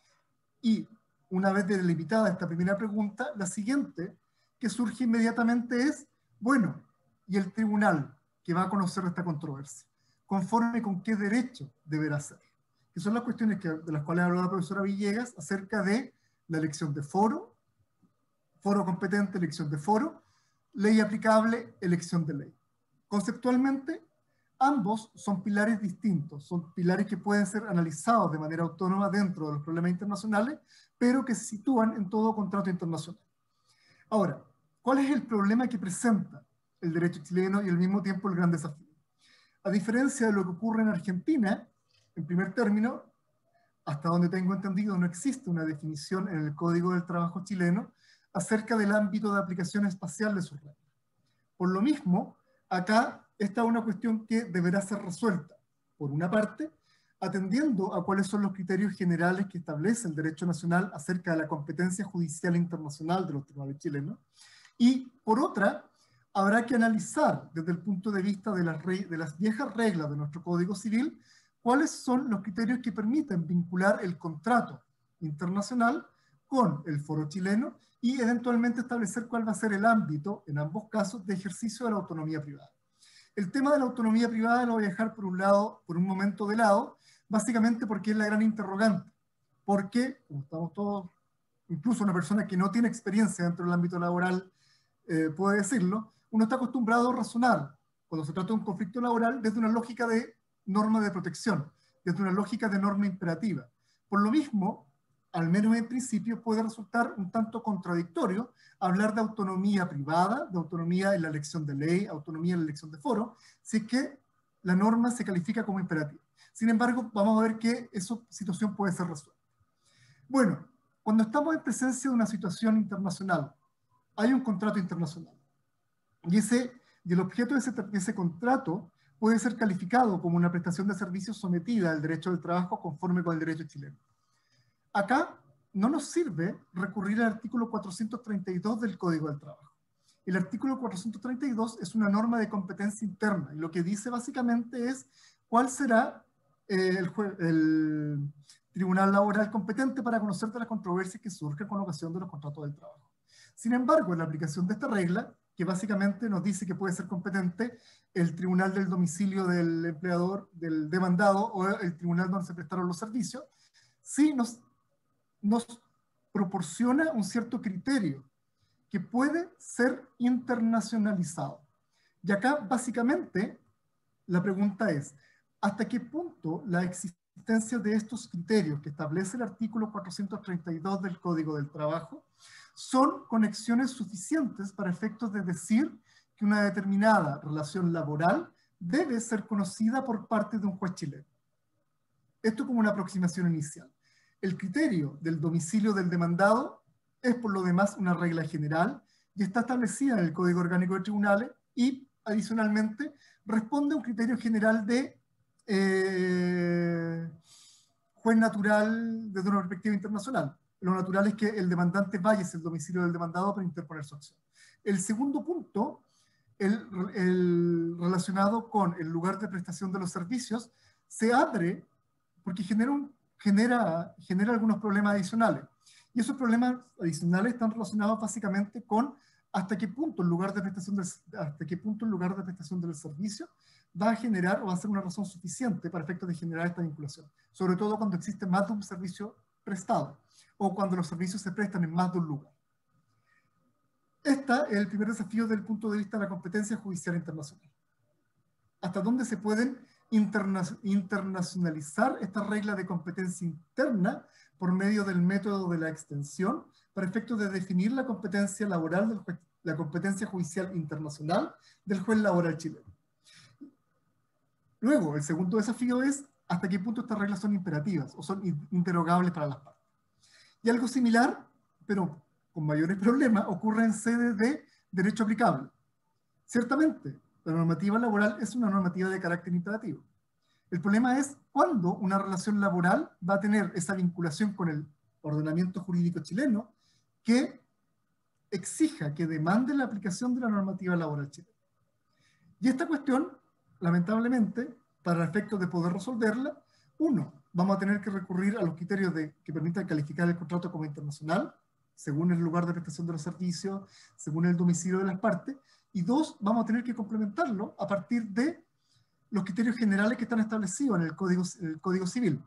S4: Y una vez delimitada esta primera pregunta, la siguiente que surge inmediatamente es, bueno, ¿y el tribunal que va a conocer esta controversia? ¿Conforme con qué derecho deberá ser? Que son las cuestiones de las cuales habló la profesora Villegas acerca de la elección de foro, foro competente, elección de foro, ley aplicable, elección de ley. Conceptualmente, ambos son pilares distintos, son pilares que pueden ser analizados de manera autónoma dentro de los problemas internacionales, pero que se sitúan en todo contrato internacional. Ahora, ¿cuál es el problema que presenta el derecho chileno y al mismo tiempo el gran desafío? A diferencia de lo que ocurre en Argentina, en primer término, hasta donde tengo entendido, no existe una definición en el Código del Trabajo chileno acerca del ámbito de aplicación espacial de sus reglas. Por lo mismo, acá está una cuestión que deberá ser resuelta, por una parte, atendiendo a cuáles son los criterios generales que establece el derecho nacional acerca de la competencia judicial internacional de los tribunales chilenos, y por otra, habrá que analizar desde el punto de vista de las viejas reglas de nuestro Código Civil, cuáles son los criterios que permiten vincular el contrato internacional con el foro chileno y eventualmente establecer cuál va a ser el ámbito, en ambos casos, de ejercicio de la autonomía privada. El tema de la autonomía privada lo voy a dejar por un momento de lado, básicamente porque es la gran interrogante. Porque, como estamos todos, incluso una persona que no tiene experiencia dentro del ámbito laboral puede decirlo, uno está acostumbrado a razonar cuando se trata de un conflicto laboral desde una lógica de norma de protección, desde una lógica de norma imperativa. Por lo mismo, al menos en principio, puede resultar un tanto contradictorio hablar de autonomía privada, de autonomía en la elección de ley, autonomía en la elección de foro, si es que la norma se califica como imperativa. Sin embargo, vamos a ver que esa situación puede ser resuelta. Bueno, cuando estamos en presencia de una situación internacional, hay un contrato internacional. Y el objeto de ese contrato puede ser calificado como una prestación de servicios sometida al derecho del trabajo conforme con el derecho chileno. Acá no nos sirve recurrir al artículo 432 del Código del Trabajo. El artículo 432 es una norma de competencia interna y lo que dice básicamente es cuál será el tribunal laboral competente para conocer de las controversias que surgen con ocasión de los contratos del trabajo. Sin embargo, en la aplicación de esta regla, que básicamente nos dice que puede ser competente el tribunal del domicilio del empleador, del demandado, o el tribunal donde se prestaron los servicios, sí nos proporciona un cierto criterio que puede ser internacionalizado. Y acá, básicamente, la pregunta es, ¿hasta qué punto la existencia de estos criterios que establece el artículo 432 del Código del Trabajo son conexiones suficientes para efectos de decir que una determinada relación laboral debe ser conocida por parte de un juez chileno? Esto como una aproximación inicial. El criterio del domicilio del demandado es por lo demás una regla general y está establecida en el Código Orgánico de Tribunales y adicionalmente responde a un criterio general de juez natural desde una perspectiva internacional. Lo natural es que el demandante vaya hacia el domicilio del demandado para interponer su acción. El segundo punto, el relacionado con el lugar de prestación de los servicios, se abre porque genera algunos problemas adicionales. Y esos problemas adicionales están relacionados básicamente con hasta qué punto el lugar de prestación del servicio va a generar o va a ser una razón suficiente para efectos de generar esta vinculación. Sobre todo cuando existe más de un servicio prestado o cuando los servicios se prestan en más de un lugar. Este es el primer desafío desde el punto de vista de la competencia judicial internacional. ¿Hasta dónde se pueden internacionalizar esta regla de competencia interna por medio del método de la extensión para efectos de definir la competencia laboral del juez, la competencia judicial internacional del juez laboral chileno? Luego, el segundo desafío es hasta qué punto estas reglas son imperativas o son interogables para las partes. Y algo similar, pero con mayores problemas, ocurre en sede de derecho aplicable. Ciertamente, la normativa laboral es una normativa de carácter imperativo. El problema es cuándo una relación laboral va a tener esa vinculación con el ordenamiento jurídico chileno que exija, que demande la aplicación de la normativa laboral chilena. Y esta cuestión, lamentablemente, para efectos de poder resolverla, uno, vamos a tener que recurrir a los criterios que permitan calificar el contrato como internacional, según el lugar de prestación de los servicios, según el domicilio de las partes, y dos, vamos a tener que complementarlo a partir de los criterios generales que están establecidos en el Código Civil,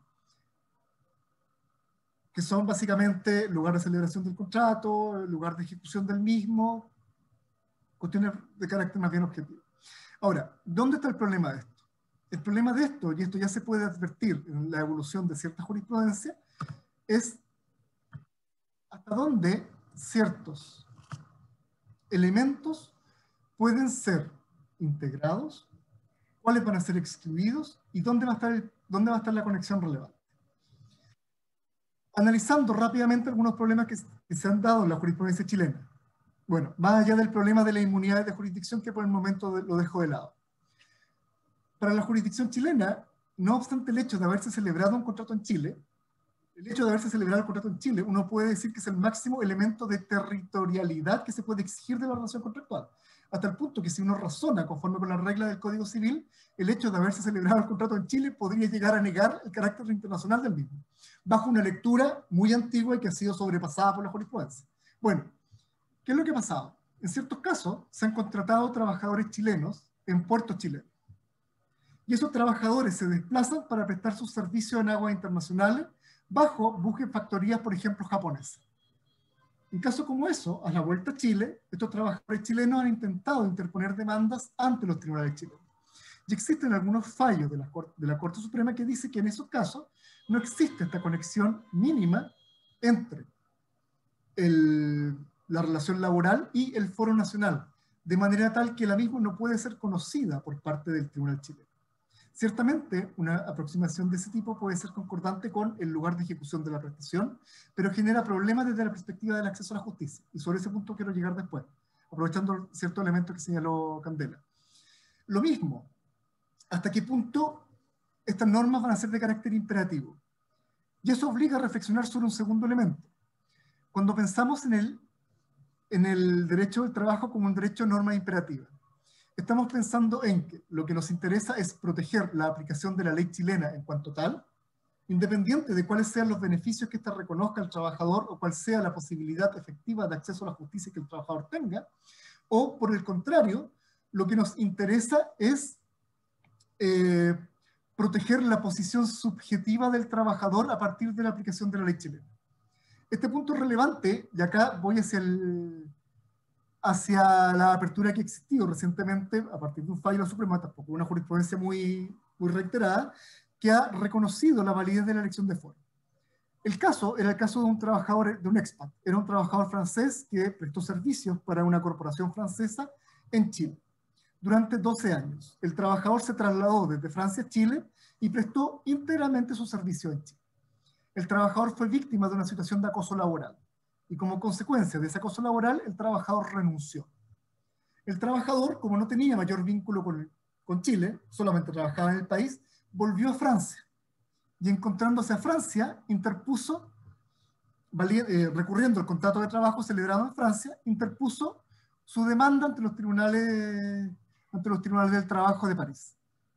S4: que son básicamente lugar de celebración del contrato, lugar de ejecución del mismo, cuestiones de carácter más bien objetivo. Ahora, ¿dónde está el problema de esto? El problema de esto, y esto ya se puede advertir en la evolución de cierta jurisprudencia, es hasta dónde ciertos elementos pueden ser integrados, cuáles van a ser excluidos y dónde va a estar la conexión relevante. Analizando rápidamente algunos problemas que se han dado en la jurisprudencia chilena. Bueno, más allá del problema de la inmunidad de jurisdicción, que por el momento lo dejo de lado. Para la jurisdicción chilena, no obstante el hecho de haberse celebrado un contrato en Chile, el hecho de haberse celebrado el contrato en Chile, uno puede decir que es el máximo elemento de territorialidad que se puede exigir de la relación contractual. Hasta el punto que si uno razona conforme con la regla del Código Civil, el hecho de haberse celebrado el contrato en Chile podría llegar a negar el carácter internacional del mismo, bajo una lectura muy antigua y que ha sido sobrepasada por la jurisprudencia. Bueno, ¿qué es lo que ha pasado? En ciertos casos se han contratado trabajadores chilenos en puertos chilenos. Y esos trabajadores se desplazan para prestar sus servicios en aguas internacionales bajo buques factorías, por ejemplo, japonesas. En casos como eso, a la vuelta a Chile, estos trabajadores chilenos han intentado interponer demandas ante los tribunales chilenos. Y existen algunos fallos de la Corte Suprema que dice que en esos casos no existe esta conexión mínima entre la relación laboral y el foro nacional, de manera tal que la misma no puede ser conocida por parte del tribunal chileno. Ciertamente, una aproximación de ese tipo puede ser concordante con el lugar de ejecución de la prestación, pero genera problemas desde la perspectiva del acceso a la justicia. Y sobre ese punto quiero llegar después, aprovechando cierto elemento que señaló Candela. Lo mismo, ¿hasta qué punto estas normas van a ser de carácter imperativo? Y eso obliga a reflexionar sobre un segundo elemento. Cuando pensamos en el derecho del trabajo como un derecho de norma imperativa, estamos pensando en que lo que nos interesa es proteger la aplicación de la ley chilena en cuanto tal, independiente de cuáles sean los beneficios que ésta reconozca al trabajador o cuál sea la posibilidad efectiva de acceso a la justicia que el trabajador tenga, o por el contrario, lo que nos interesa es proteger la posición subjetiva del trabajador a partir de la aplicación de la ley chilena. Este punto es relevante, y acá voy hacia la apertura que ha existido recientemente a partir de un fallo de la Suprema, tampoco una jurisprudencia muy reiterada, que ha reconocido la validez de la elección de foro. El caso era el caso de un trabajador, de un expat, era un trabajador francés que prestó servicios para una corporación francesa en Chile durante 12 años. El trabajador se trasladó desde Francia a Chile y prestó íntegramente su servicio en Chile. El trabajador fue víctima de una situación de acoso laboral. Y como consecuencia de ese acoso laboral, el trabajador renunció. El trabajador, como no tenía mayor vínculo con Chile, solamente trabajaba en el país, volvió a Francia. Y encontrándose a Francia, interpuso, recurriendo al contrato de trabajo celebrado en Francia, interpuso su demanda ante los tribunales del trabajo de París.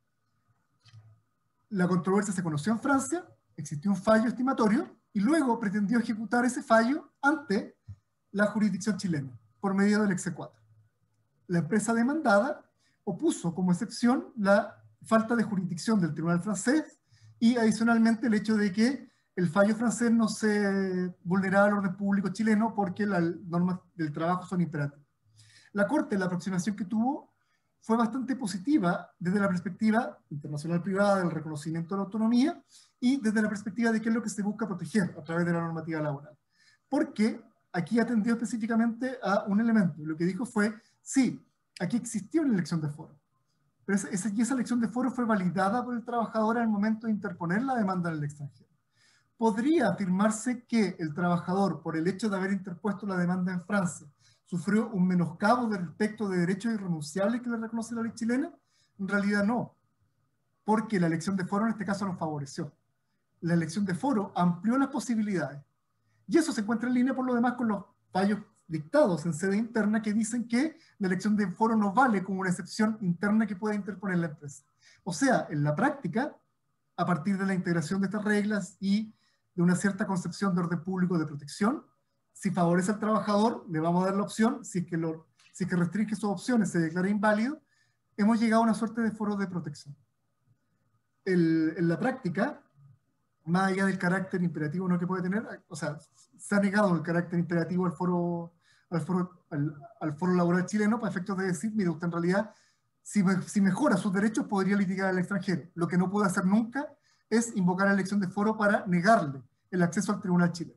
S4: La controversia se conoció en Francia, existió un fallo estimatorio, y luego pretendió ejecutar ese fallo ante la jurisdicción chilena, por medio del exequatur. La empresa demandada opuso como excepción la falta de jurisdicción del tribunal francés y adicionalmente el hecho de que el fallo francés no se vulneraba al orden público chileno porque las normas del trabajo son imperativas. La Corte, la aproximación que tuvo, fue bastante positiva desde la perspectiva internacional privada del reconocimiento de la autonomía y desde la perspectiva de qué es lo que se busca proteger a través de la normativa laboral. Porque aquí atendió específicamente a un elemento. Lo que dijo fue, sí, aquí existió una elección de foro, pero esa elección de foro fue validada por el trabajador al momento de interponer la demanda en el extranjero. Podría afirmarse que el trabajador, por el hecho de haber interpuesto la demanda en Francia, sufrió un menoscabo de respecto de derechos irrenunciables que le reconoce la ley chilena? En realidad no, porque la elección de foro en este caso nos favoreció. La elección de foro amplió las posibilidades. Y eso se encuentra en línea por lo demás con los fallos dictados en sede interna que dicen que la elección de foro no vale como una excepción interna que pueda interponer la empresa. O sea, en la práctica, a partir de la integración de estas reglas y de una cierta concepción de orden público de protección, si favorece al trabajador, le vamos a dar la opción, si es que restringe sus opciones, se declara inválido, hemos llegado a una suerte de foro de protección. En la práctica, más allá del carácter imperativo no que puede tener, o sea, se ha negado el carácter imperativo al foro laboral chileno para efectos de decir, mire, usted en realidad, si mejora sus derechos, podría litigar al extranjero. Lo que no puede hacer nunca es invocar la elección de foro para negarle el acceso al tribunal chileno.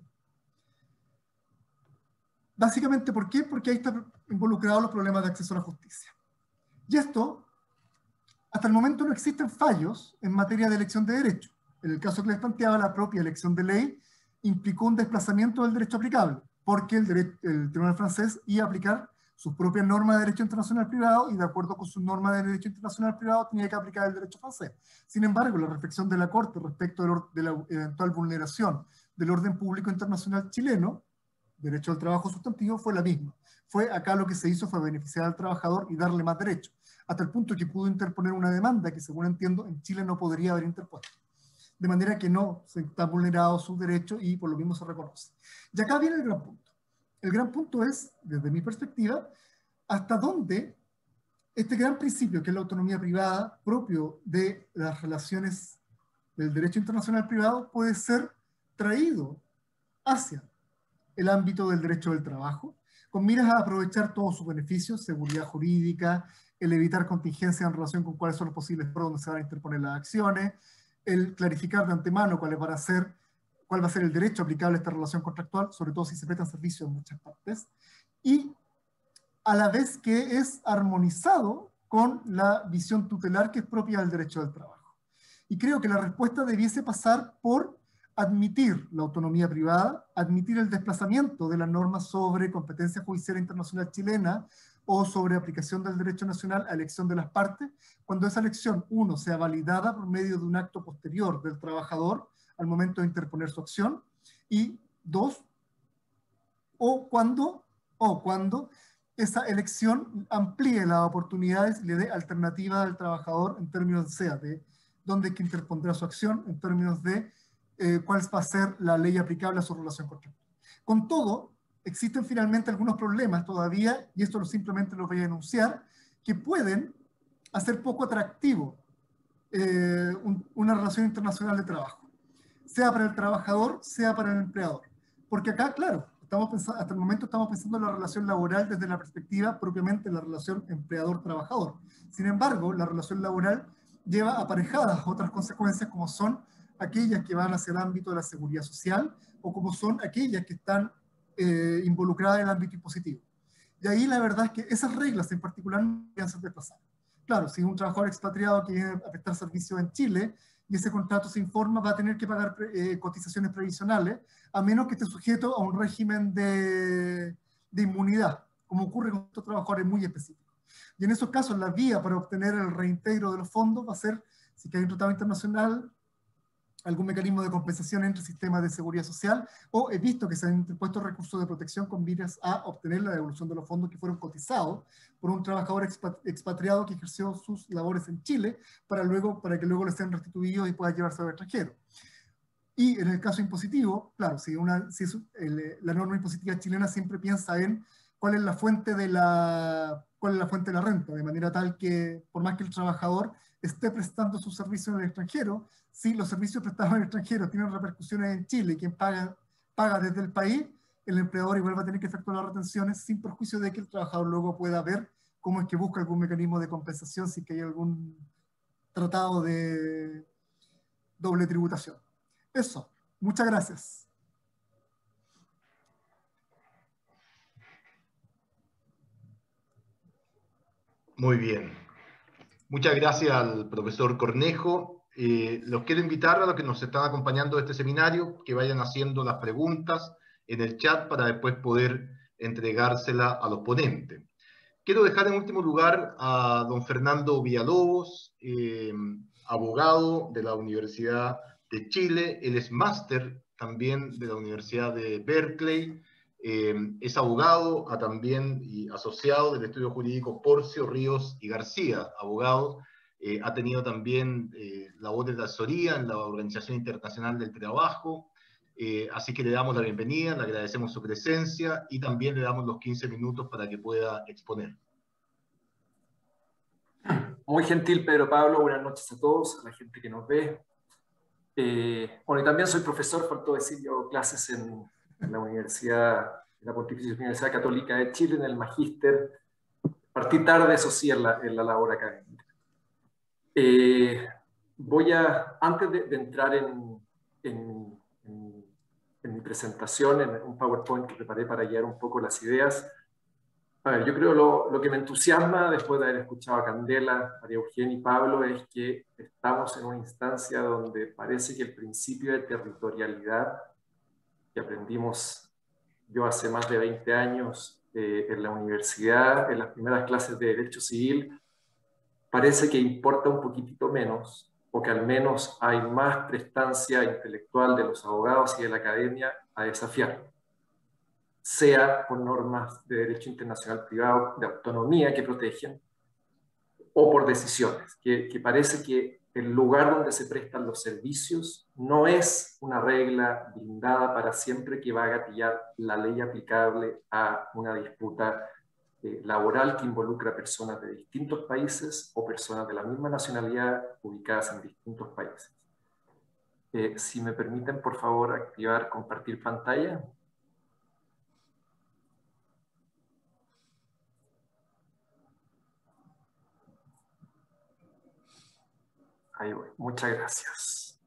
S4: Básicamente, ¿por qué? Porque ahí están involucrados los problemas de acceso a la justicia. Y esto, hasta el momento no existen fallos en materia de elección de derecho. En el caso que les planteaba, la propia elección de ley implicó un desplazamiento del derecho aplicable, porque el tribunal francés iba a aplicar sus propias normas de derecho internacional privado y de acuerdo con sus normas de derecho internacional privado tenía que aplicar el derecho francés. Sin embargo, la reflexión de la Corte respecto de la eventual vulneración del orden público internacional chileno, derecho al trabajo sustantivo, fue la misma. Acá lo que se hizo fue beneficiar al trabajador y darle más derechos, hasta el punto que pudo interponer una demanda que, según entiendo, en Chile no podría haber interpuesto. De manera que no se está vulnerado su derecho y por lo mismo se reconoce. Y acá viene el gran punto. El gran punto es, desde mi perspectiva, hasta dónde este gran principio, que es la autonomía privada, propio de las relaciones del derecho internacional privado, puede ser traído hacia el ámbito del derecho del trabajo, con miras a aprovechar todos sus beneficios, seguridad jurídica, el evitar contingencias en relación con cuáles son los posibles foros donde se van a interponer las acciones, el clarificar de antemano cuál va a ser el derecho aplicable a esta relación contractual, sobre todo si se prestan servicios en muchas partes, y a la vez que es armonizado con la visión tutelar que es propia del derecho del trabajo. Y creo que la respuesta debiese pasar por admitir la autonomía privada, admitir el desplazamiento de las normas sobre competencia judicial internacional chilena o sobre aplicación del derecho nacional a elección de las partes, cuando esa elección, uno, sea validada por medio de un acto posterior del trabajador al momento de interponer su acción, y dos, o cuando esa elección amplíe las oportunidades y le dé alternativa al trabajador en términos, sea de dónde hay que interpondrá su acción, en términos de cuál va a ser la ley aplicable a su relación contractual. Con todo, existen finalmente algunos problemas todavía, y esto simplemente lo voy a enunciar, que pueden hacer poco atractivo una relación internacional de trabajo, sea para el trabajador, sea para el empleador. Porque acá, claro, hasta el momento estamos pensando en la relación laboral desde la perspectiva propiamente de la relación empleador-trabajador. Sin embargo, la relación laboral lleva aparejadas otras consecuencias, como son aquellas que van hacia el ámbito de la seguridad social o como son aquellas que están involucradas en el ámbito impositivo. Y ahí la verdad es que esas reglas en particular no deberían ser desplazadas. Claro, si un trabajador expatriado que viene a prestar servicio en Chile y ese contrato se informa, va a tener que pagar cotizaciones previsionales, a menos que esté sujeto a un régimen de inmunidad, como ocurre con estos trabajadores muy específicos. Y en esos casos, la vía para obtener el reintegro de los fondos va a ser, si hay un tratado internacional, algún mecanismo de compensación entre sistemas de seguridad social, o he visto que se han interpuesto recursos de protección con miras a obtener la devolución de los fondos que fueron cotizados por un trabajador expatriado que ejerció sus labores en Chile para que luego les sean restituidos y pueda llevarse al extranjero. Y en el caso impositivo, claro, la norma impositiva chilena siempre piensa en cuál es la fuente de la renta, de manera tal que por más que el trabajador esté prestando sus servicios en el extranjero, si los servicios prestados en el extranjero tienen repercusiones en Chile y quien paga desde el país, el empleador igual va a tener que efectuar las retenciones sin perjuicio de que el trabajador luego pueda ver cómo es que busca algún mecanismo de compensación si que hay algún tratado de doble tributación. Eso, muchas gracias.
S1: Muy bien. Muchas gracias al profesor Cornejo. Los quiero invitar a los que nos están acompañando a este seminario que vayan haciendo las preguntas en el chat para después poder entregársela al oponente. Quiero dejar en último lugar a don Fernando Villalobos, abogado de la Universidad de Chile. Él es máster también de la Universidad de Berkeley. Es abogado también y asociado del estudio jurídico Porcio, Ríos y García, abogado. Ha tenido también labores de asesoría en la Organización Internacional del Trabajo. Así que le damos la bienvenida, le agradecemos su presencia y también le damos los 15 minutos para que pueda exponer.
S5: Muy gentil, Pedro Pablo. Buenas noches a todos, a la gente que nos ve. Bueno, y también soy profesor, faltó decir, yo hago clases en la Universidad, en la Pontificia Universidad Católica de Chile, en el Magíster. Partí tarde, eso sí, en la labor académica. Voy a, antes de entrar en mi presentación, en un PowerPoint que preparé para guiar un poco las ideas, a ver, yo creo lo que me entusiasma después de haber escuchado a Candela, María Eugenia y Pablo es que estamos en una instancia donde parece que el principio de territorialidad que aprendimos yo hace más de 20 años en la universidad, en las primeras clases de Derecho Civil, parece que importa un poquitito menos, o que al menos hay más prestancia intelectual de los abogados y de la academia a desafiar, sea por normas de derecho internacional privado, de autonomía que protegen, o por decisiones, que parece que el lugar donde se prestan los servicios no es una regla blindada para siempre que va a gatillar la ley aplicable a una disputa laboral que involucra personas de distintos países o personas de la misma nacionalidad ubicadas en distintos países. Si me permiten, por favor, activar compartir pantalla. Ahí voy. Muchas gracias.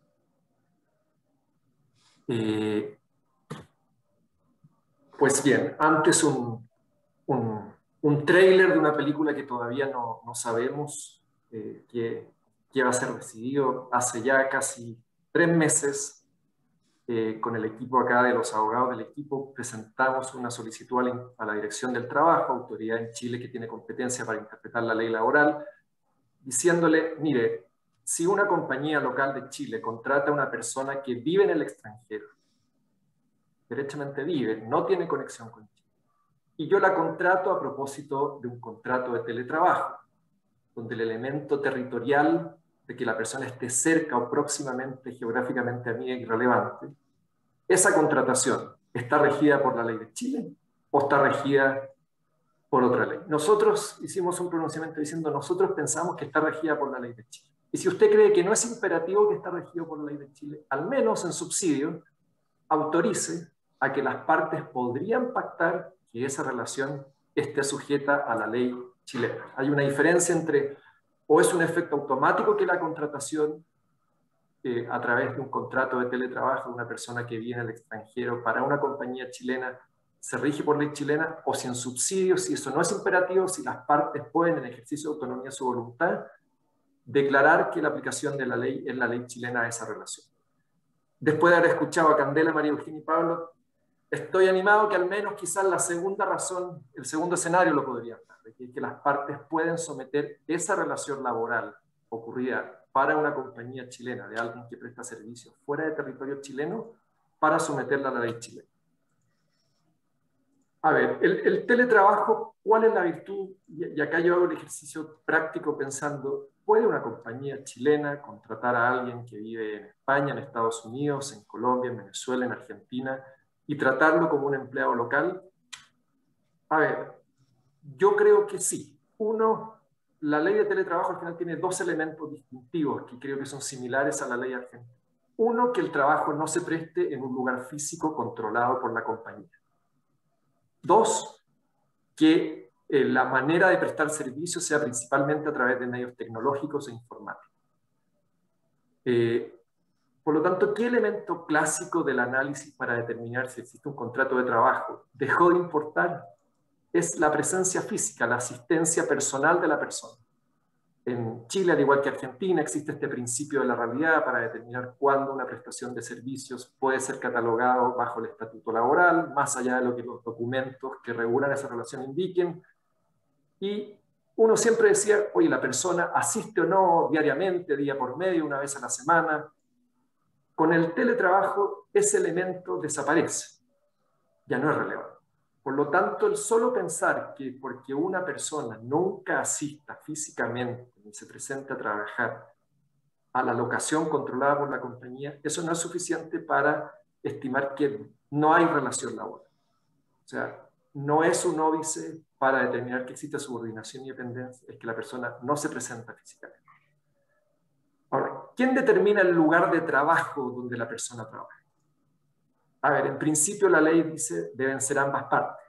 S5: Pues bien, antes un tráiler de una película que todavía no sabemos que va a ser decidido. Hace ya casi 3 meses, con el equipo acá de los abogados del equipo, presentamos una solicitud a la Dirección del Trabajo, autoridad en Chile que tiene competencia para interpretar la ley laboral, diciéndole, mire, si una compañía local de Chile contrata a una persona que vive en el extranjero, derechamente vive, no tiene conexión con Chile, y yo la contrato a propósito de un contrato de teletrabajo, donde el elemento territorial de que la persona esté cerca o próximamente geográficamente a mí es irrelevante, esa contratación está regida por la ley de Chile o está regida por otra ley. Nosotros hicimos un pronunciamiento diciendo nosotros pensamos que está regida por la ley de Chile. Y si usted cree que no es imperativo que está regido por la ley de Chile, al menos en subsidio, autorice a que las partes podrían pactar que esa relación esté sujeta a la ley chilena. Hay una diferencia entre, o es un efecto automático que la contratación a través de un contrato de teletrabajo de una persona que vive en el extranjero para una compañía chilena se rige por ley chilena, o si en subsidio, si eso no es imperativo, si las partes pueden en ejercicio de autonomía su voluntad, declarar que la aplicación de la ley es la ley chilena a esa relación. Después de haber escuchado a Candela, María Eugenia y Pablo, estoy animado que al menos quizás la segunda razón, el segundo escenario lo podrían dar, de que las partes pueden someter esa relación laboral ocurrida para una compañía chilena, de alguien que presta servicios fuera de territorio chileno, para someterla a la ley chilena. A ver, el teletrabajo, ¿cuál es la virtud? Y acá yo hago el ejercicio práctico pensando, ¿puede una compañía chilena contratar a alguien que vive en España, en Estados Unidos, en Colombia, en Venezuela, en Argentina, y tratarlo como un empleado local? A ver, yo creo que sí. Uno, la ley de teletrabajo al final tiene 2 elementos distintivos que creo que son similares a la ley argentina. Uno, que el trabajo no se preste en un lugar físico controlado por la compañía. 2, que la manera de prestar servicios sea principalmente a través de medios tecnológicos e informáticos. Por lo tanto, ¿qué elemento clásico del análisis para determinar si existe un contrato de trabajo dejó de importar? Es la presencia física, la asistencia personal de la persona. En Chile, al igual que Argentina, existe este principio de la realidad para determinar cuándo una prestación de servicios puede ser catalogado bajo el estatuto laboral, más allá de lo que los documentos que regulan esa relación indiquen. Y uno siempre decía, oye, la persona asiste o no diariamente, día por medio, una vez a la semana. Con el teletrabajo, ese elemento desaparece. Ya no es relevante. Por lo tanto, el solo pensar que porque una persona nunca asista físicamente ni se presente a trabajar a la locación controlada por la compañía, eso no es suficiente para estimar que no hay relación laboral. O sea, no es un óbice para determinar que existe subordinación y dependencia, es que la persona no se presenta físicamente. Ahora, ¿quién determina el lugar de trabajo donde la persona trabaja? A ver, en principio la ley dice deben ser ambas partes.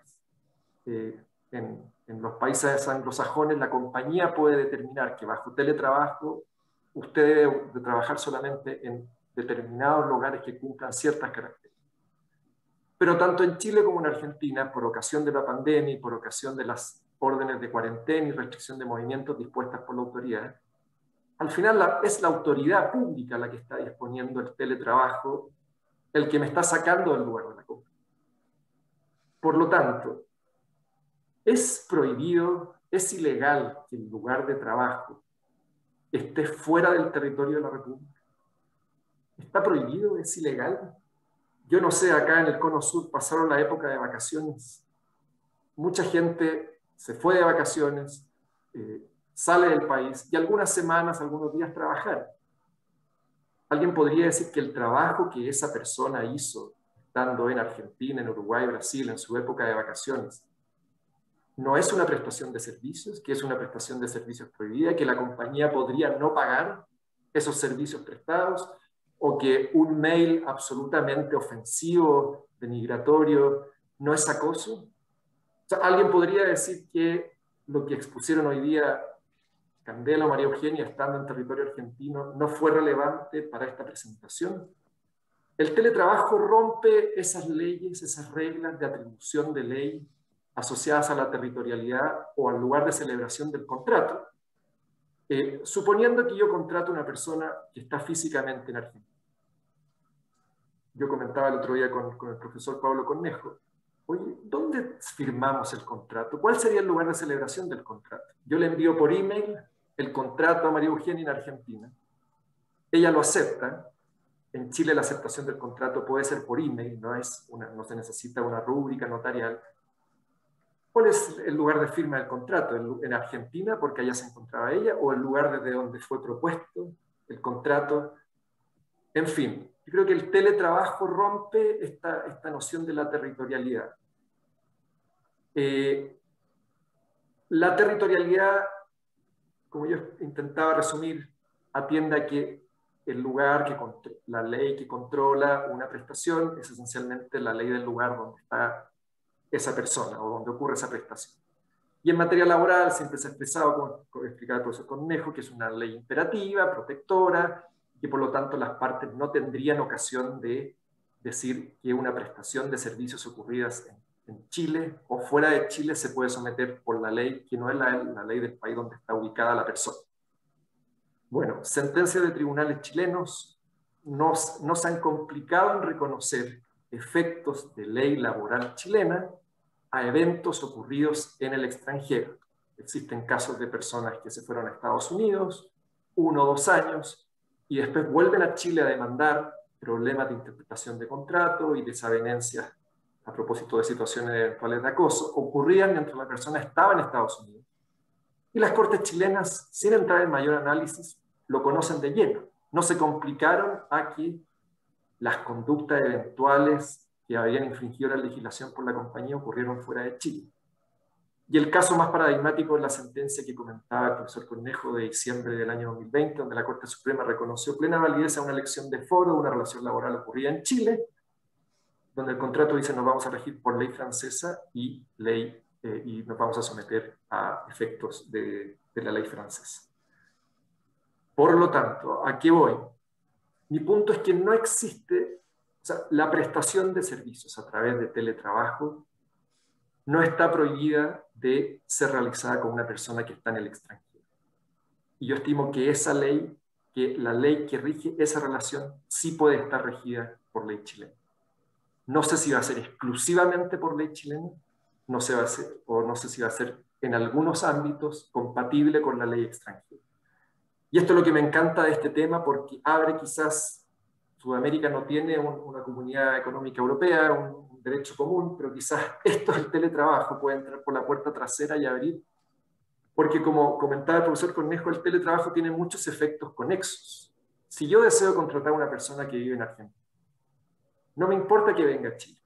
S5: En los países anglosajones la compañía puede determinar que bajo teletrabajo usted debe de trabajar solamente en determinados lugares que cumplan ciertas características. Pero tanto en Chile como en Argentina, por ocasión de la pandemia y por ocasión de las órdenes de cuarentena y restricción de movimientos dispuestas por la autoridad, al final es la autoridad pública la que está disponiendo el teletrabajo, el que me está sacando del lugar de la compra. Por lo tanto, es prohibido, es ilegal que el lugar de trabajo esté fuera del territorio de la República. ¿Está prohibido? ¿Es ilegal? Yo no sé, acá en el Cono Sur pasaron la época de vacaciones. Mucha gente se fue de vacaciones, sale del país y algunas semanas, algunos días trabajar. Alguien podría decir que el trabajo que esa persona hizo estando en Argentina, en Uruguay, Brasil, en su época de vacaciones, no es una prestación de servicios, que es una prestación de servicios prohibida, que la compañía podría no pagar esos servicios prestados, o que un mail absolutamente ofensivo, denigratorio, no es acoso. O sea, alguien podría decir que lo que expusieron hoy día Candela o María Eugenia estando en territorio argentino no fue relevante para esta presentación. El teletrabajo rompe esas leyes, esas reglas de atribución de ley asociadas a la territorialidad o al lugar de celebración del contrato. Suponiendo que yo contrato a una persona que está físicamente en Argentina. Yo comentaba el otro día con el profesor Pablo Cornejo, oye, ¿dónde firmamos el contrato? ¿Cuál sería el lugar de celebración del contrato? Yo le envío por email el contrato a María Eugenia en Argentina. Ella lo acepta. En Chile la aceptación del contrato puede ser por email, no se necesita una rúbrica notarial. ¿Cuál es el lugar de firma del contrato? ¿En Argentina, porque allá se encontraba ella, o el lugar desde donde fue propuesto el contrato? En fin, yo creo que el teletrabajo rompe esta noción de la territorialidad. La territorialidad, como yo intentaba resumir, atiende a que el lugar, la ley que controla una prestación es esencialmente la ley del lugar donde está esa persona o donde ocurre esa prestación. Y en materia laboral siempre se ha expresado, como explicaba el profesor Cornejo, que es una ley imperativa, protectora, que por lo tanto las partes no tendrían ocasión de decir que una prestación de servicios ocurridas en Chile o fuera de Chile se puede someter por la ley, que no es la ley del país donde está ubicada la persona. Bueno, sentencias de tribunales chilenos nos han complicado en reconocer efectos de ley laboral chilena a eventos ocurridos en el extranjero. Existen casos de personas que se fueron a Estados Unidos 1 o 2 años y después vuelven a Chile a demandar problemas de interpretación de contrato y desavenencias a propósito de situaciones eventuales de acoso. Ocurrían mientras la persona estaba en Estados Unidos. Y las cortes chilenas, sin entrar en mayor análisis, lo conocen de lleno. No se complicaron a que las conductas eventuales que habían infringido la legislación por la compañía ocurrieron fuera de Chile. Y el caso más paradigmático es la sentencia que comentaba el profesor Cornejo de diciembre del año 2020, donde la Corte Suprema reconoció plena validez a una elección de foro de una relación laboral ocurrida en Chile, donde el contrato dice nos vamos a regir por ley francesa y nos vamos a someter a efectos de la ley francesa. Por lo tanto, ¿a qué voy? Mi punto es que no existe, o sea, la prestación de servicios a través de teletrabajo no está prohibida de ser realizada con una persona que está en el extranjero. y yo estimo que esa ley, que la ley que rige esa relación, sí puede estar regida por ley chilena. No sé si va a ser exclusivamente por ley chilena, no sé, no sé si va a ser en algunos ámbitos compatible con la ley extranjera. Y esto es lo que me encanta de este tema, porque abre quizás, Sudamérica no tiene una comunidad económica europea, un derecho común, pero quizás esto del teletrabajo puede entrar por la puerta trasera y abrir, porque como comentaba el profesor Cornejo, el teletrabajo tiene muchos efectos conexos. Si yo deseo contratar a una persona que vive en Argentina, no me importa que venga a Chile,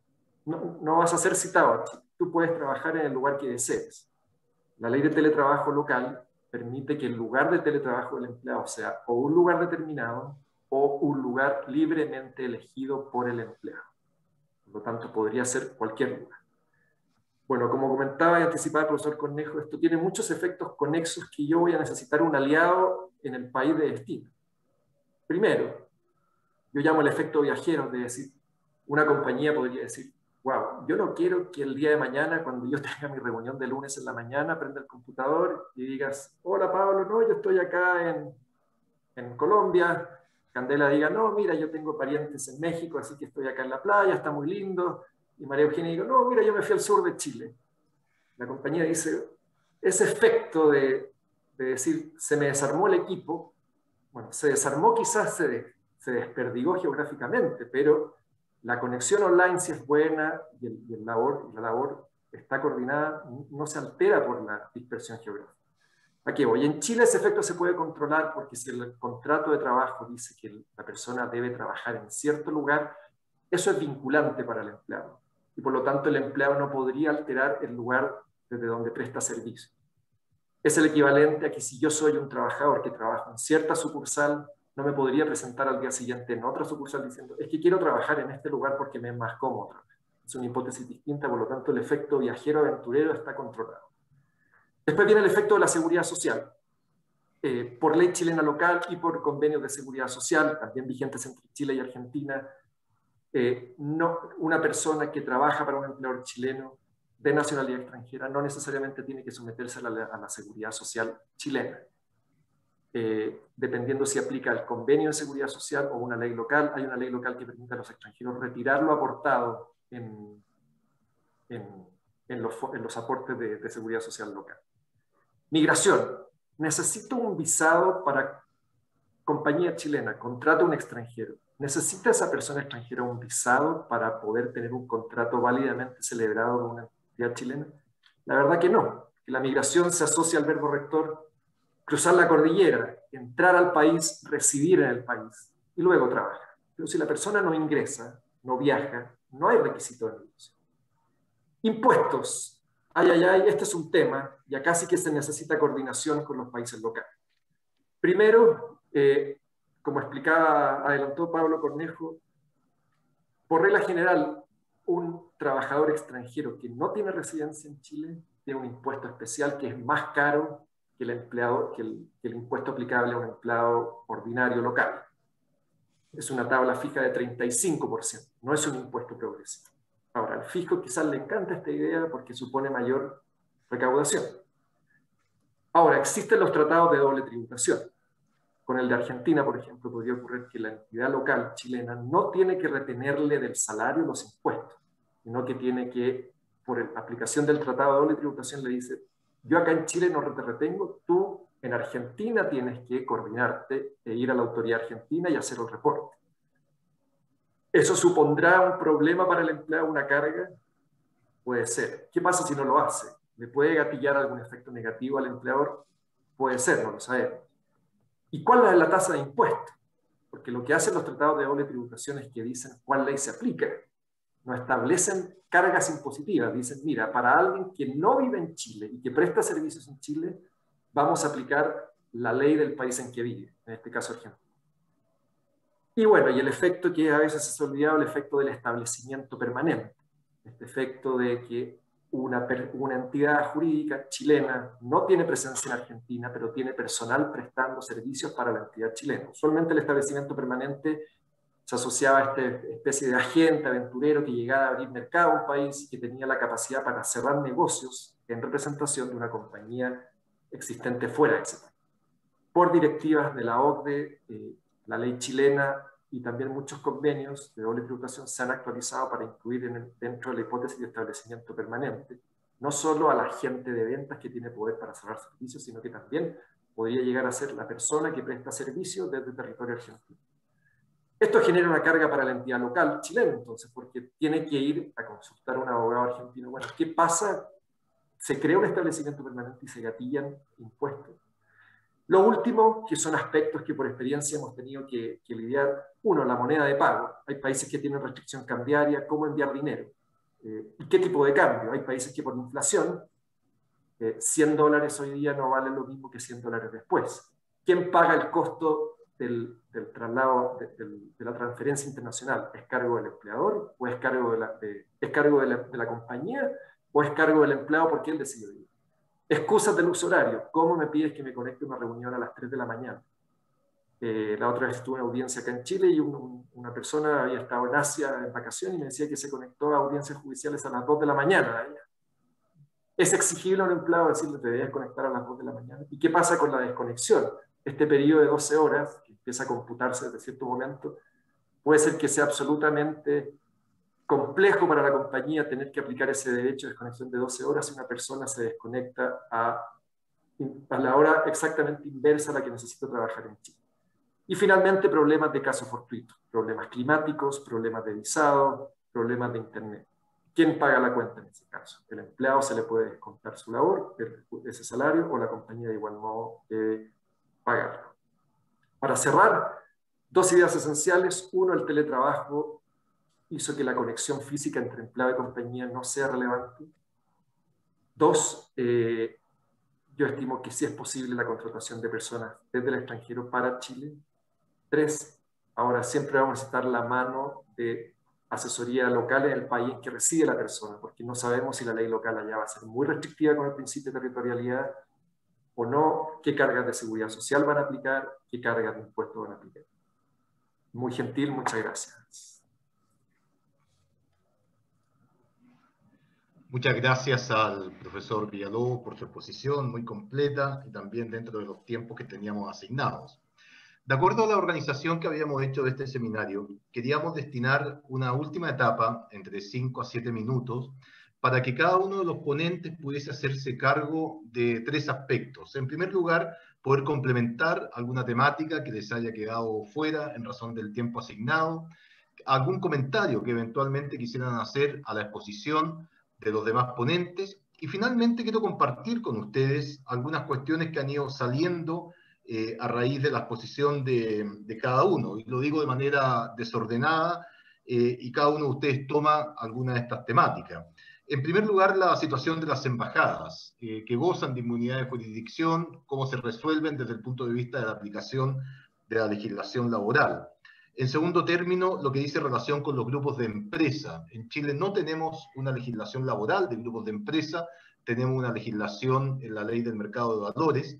S5: no vas a ser citado a Chile, tú puedes trabajar en el lugar que desees. La ley de teletrabajo local permite que el lugar de teletrabajo del empleado sea o un lugar determinado o un lugar libremente elegido por el empleado. Por lo tanto, podría ser cualquier lugar. Bueno, como comentaba y anticipaba el profesor Cornejo, esto tiene muchos efectos conexos que yo voy a necesitar un aliado en el país de destino. Primero, yo llamo el efecto viajero, de decir, una compañía podría decir, wow, yo no quiero que el día de mañana, cuando yo tenga mi reunión de lunes en la mañana, prenda el computador y digas, hola Pablo, no, yo estoy acá en Colombia. Candela diga, no, mira, yo tengo parientes en México, así que estoy acá en la playa, está muy lindo. Y María Eugenia diga, no, mira, yo me fui al sur de Chile. La compañía dice, ese efecto de decir, se me desarmó el equipo, bueno, se desarmó quizás, se desperdigó geográficamente, pero la conexión online, si es buena y la labor está coordinada, no se altera por la dispersión geográfica. ¿A qué voy? En Chile ese efecto se puede controlar porque si el contrato de trabajo dice que la persona debe trabajar en cierto lugar, eso es vinculante para el empleado. Y por lo tanto el empleado no podría alterar el lugar desde donde presta servicio. Es el equivalente a que si yo soy un trabajador que trabaja en cierta sucursal, no me podría presentar al día siguiente en otra sucursal diciendo, es que quiero trabajar en este lugar porque me es más cómodo. Es una hipótesis distinta, por lo tanto el efecto viajero aventurero está controlado. Después viene el efecto de la seguridad social. Por ley chilena local y por convenios de seguridad social, también vigentes entre Chile y Argentina, una persona que trabaja para un empleador chileno de nacionalidad extranjera no necesariamente tiene que someterse a la seguridad social chilena. Dependiendo si aplica el convenio de seguridad social o una ley local, hay una ley local que permite a los extranjeros retirar lo aportado en los aportes de seguridad social local. Migración. Necesito un visado para compañía chilena, contrata a un extranjero. ¿Necesita esa persona extranjera un visado para poder tener un contrato válidamente celebrado con una entidad chilena? La verdad que no. La migración se asocia al verbo rector cruzar la cordillera, entrar al país, residir en el país y luego trabajar. Pero si la persona no ingresa, no viaja, no hay requisito de migración. Impuestos. Este es un tema y acá sí que se necesita coordinación con los países locales. Primero, como adelantó Pablo Cornejo, por regla general, un trabajador extranjero que no tiene residencia en Chile tiene un impuesto especial que es más caro que el impuesto aplicable a un empleado ordinario local. Es una tabla fija de 35%, no es un impuesto progresivo. Ahora, al fisco quizás le encanta esta idea porque supone mayor recaudación. Ahora, existen los tratados de doble tributación. Con el de Argentina, por ejemplo, podría ocurrir que la entidad local chilena no tiene que retenerle del salario los impuestos, sino que tiene que, por la aplicación del tratado de doble tributación, le dice, yo acá en Chile no te retengo, tú en Argentina tienes que coordinarte e ir a la autoridad argentina y hacer el reporte. ¿Eso supondrá un problema para el empleado, una carga? Puede ser. ¿Qué pasa si no lo hace? ¿Le puede gatillar algún efecto negativo al empleador? Puede ser, no lo sabemos. ¿Y cuál es la tasa de impuesto? Porque lo que hacen los tratados de doble tributación es que dicen cuál ley se aplica. No establecen cargas impositivas. Dicen, mira, para alguien que no vive en Chile y que presta servicios en Chile, vamos a aplicar la ley del país en que vive, en este caso Argentina. Y bueno, y el efecto que a veces se ha olvidado, el efecto del establecimiento permanente. Este efecto de que una entidad jurídica chilena no tiene presencia en Argentina, pero tiene personal prestando servicios para la entidad chilena. Usualmente el establecimiento permanente se asociaba a esta especie de agente aventurero que llegaba a abrir mercado a un país y que tenía la capacidad para cerrar negocios en representación de una compañía existente fuera de ese país. por directivas de la OCDE, la ley chilena y también muchos convenios de doble tributación se han actualizado para incluir dentro de la hipótesis de establecimiento permanente, no solo al agente de ventas que tiene poder para cerrar servicios, sino que también podría llegar a ser la persona que presta servicio desde el territorio argentino. Esto genera una carga para la entidad local chilena, entonces, porque tiene que ir a consultar a un abogado argentino. Bueno, ¿qué pasa? Se crea un establecimiento permanente y se gatillan impuestos. Lo último, que son aspectos que por experiencia hemos tenido que lidiar. Uno, la moneda de pago. Hay países que tienen restricción cambiaria, cómo enviar dinero. ¿Y qué tipo de cambio? Hay países que por inflación, $100 hoy día no valen lo mismo que $100 después. ¿Quién paga el costo del traslado, de la transferencia internacional? ¿Es cargo del empleador o es cargo de la compañía o es cargo del empleado porque él decidió ir? Excusas del uso horario. ¿Cómo me pides que me conecte a una reunión a las 3 de la mañana? La otra vez estuve en audiencia acá en Chile y una persona había estado en Asia en vacaciones y me decía que se conectó a audiencias judiciales a las 2 de la mañana. ¿Es exigible a un empleado decirle te debes conectar a las 2 de la mañana? ¿Y qué pasa con la desconexión? Este periodo de 12 horas, que empieza a computarse desde cierto momento, puede ser que sea absolutamente complejo para la compañía tener que aplicar ese derecho de desconexión de 12 horas si una persona se desconecta a la hora exactamente inversa a la que necesita trabajar en Chile. Y finalmente, problemas de caso fortuito, problemas climáticos, problemas de visado, problemas de internet. ¿Quién paga la cuenta en ese caso? ¿El empleado se le puede descontar su labor, ese salario, o la compañía de igual modo debe pagarlo? Para cerrar, dos ideas esenciales. Uno, el teletrabajo hizo que la conexión física entre empleado y compañía no sea relevante. Dos, yo estimo que sí es posible la contratación de personas desde el extranjero para Chile. Tres, ahora siempre vamos a necesitar la mano de asesoría local en el país en que reside la persona, porque no sabemos si la ley local allá va a ser muy restrictiva con el principio de territorialidad o no, qué cargas de seguridad social van a aplicar, qué cargas de impuestos van a aplicar. Muy gentil, muchas gracias.
S1: Muchas gracias al profesor Villalobos por su exposición muy completa y también dentro de los tiempos que teníamos asignados. De acuerdo a la organización que habíamos hecho de este seminario, queríamos destinar una última etapa, entre 5 a 7 minutos, para que cada uno de los ponentes pudiese hacerse cargo de 3 aspectos. En primer lugar, poder complementar alguna temática que les haya quedado fuera en razón del tiempo asignado, algún comentario que eventualmente quisieran hacer a la exposición de los demás ponentes, y finalmente quiero compartir con ustedes algunas cuestiones que han ido saliendo a raíz de la exposición de cada uno, y lo digo de manera desordenada, y cada uno de ustedes toma alguna de estas temáticas. En primer lugar, la situación de las embajadas, que gozan de inmunidad de jurisdicción, cómo se resuelven desde el punto de vista de la aplicación de la legislación laboral. En segundo término, lo que dice relación con los grupos de empresa. En Chile no tenemos una legislación laboral de grupos de empresa, tenemos una legislación en la ley del mercado de valores,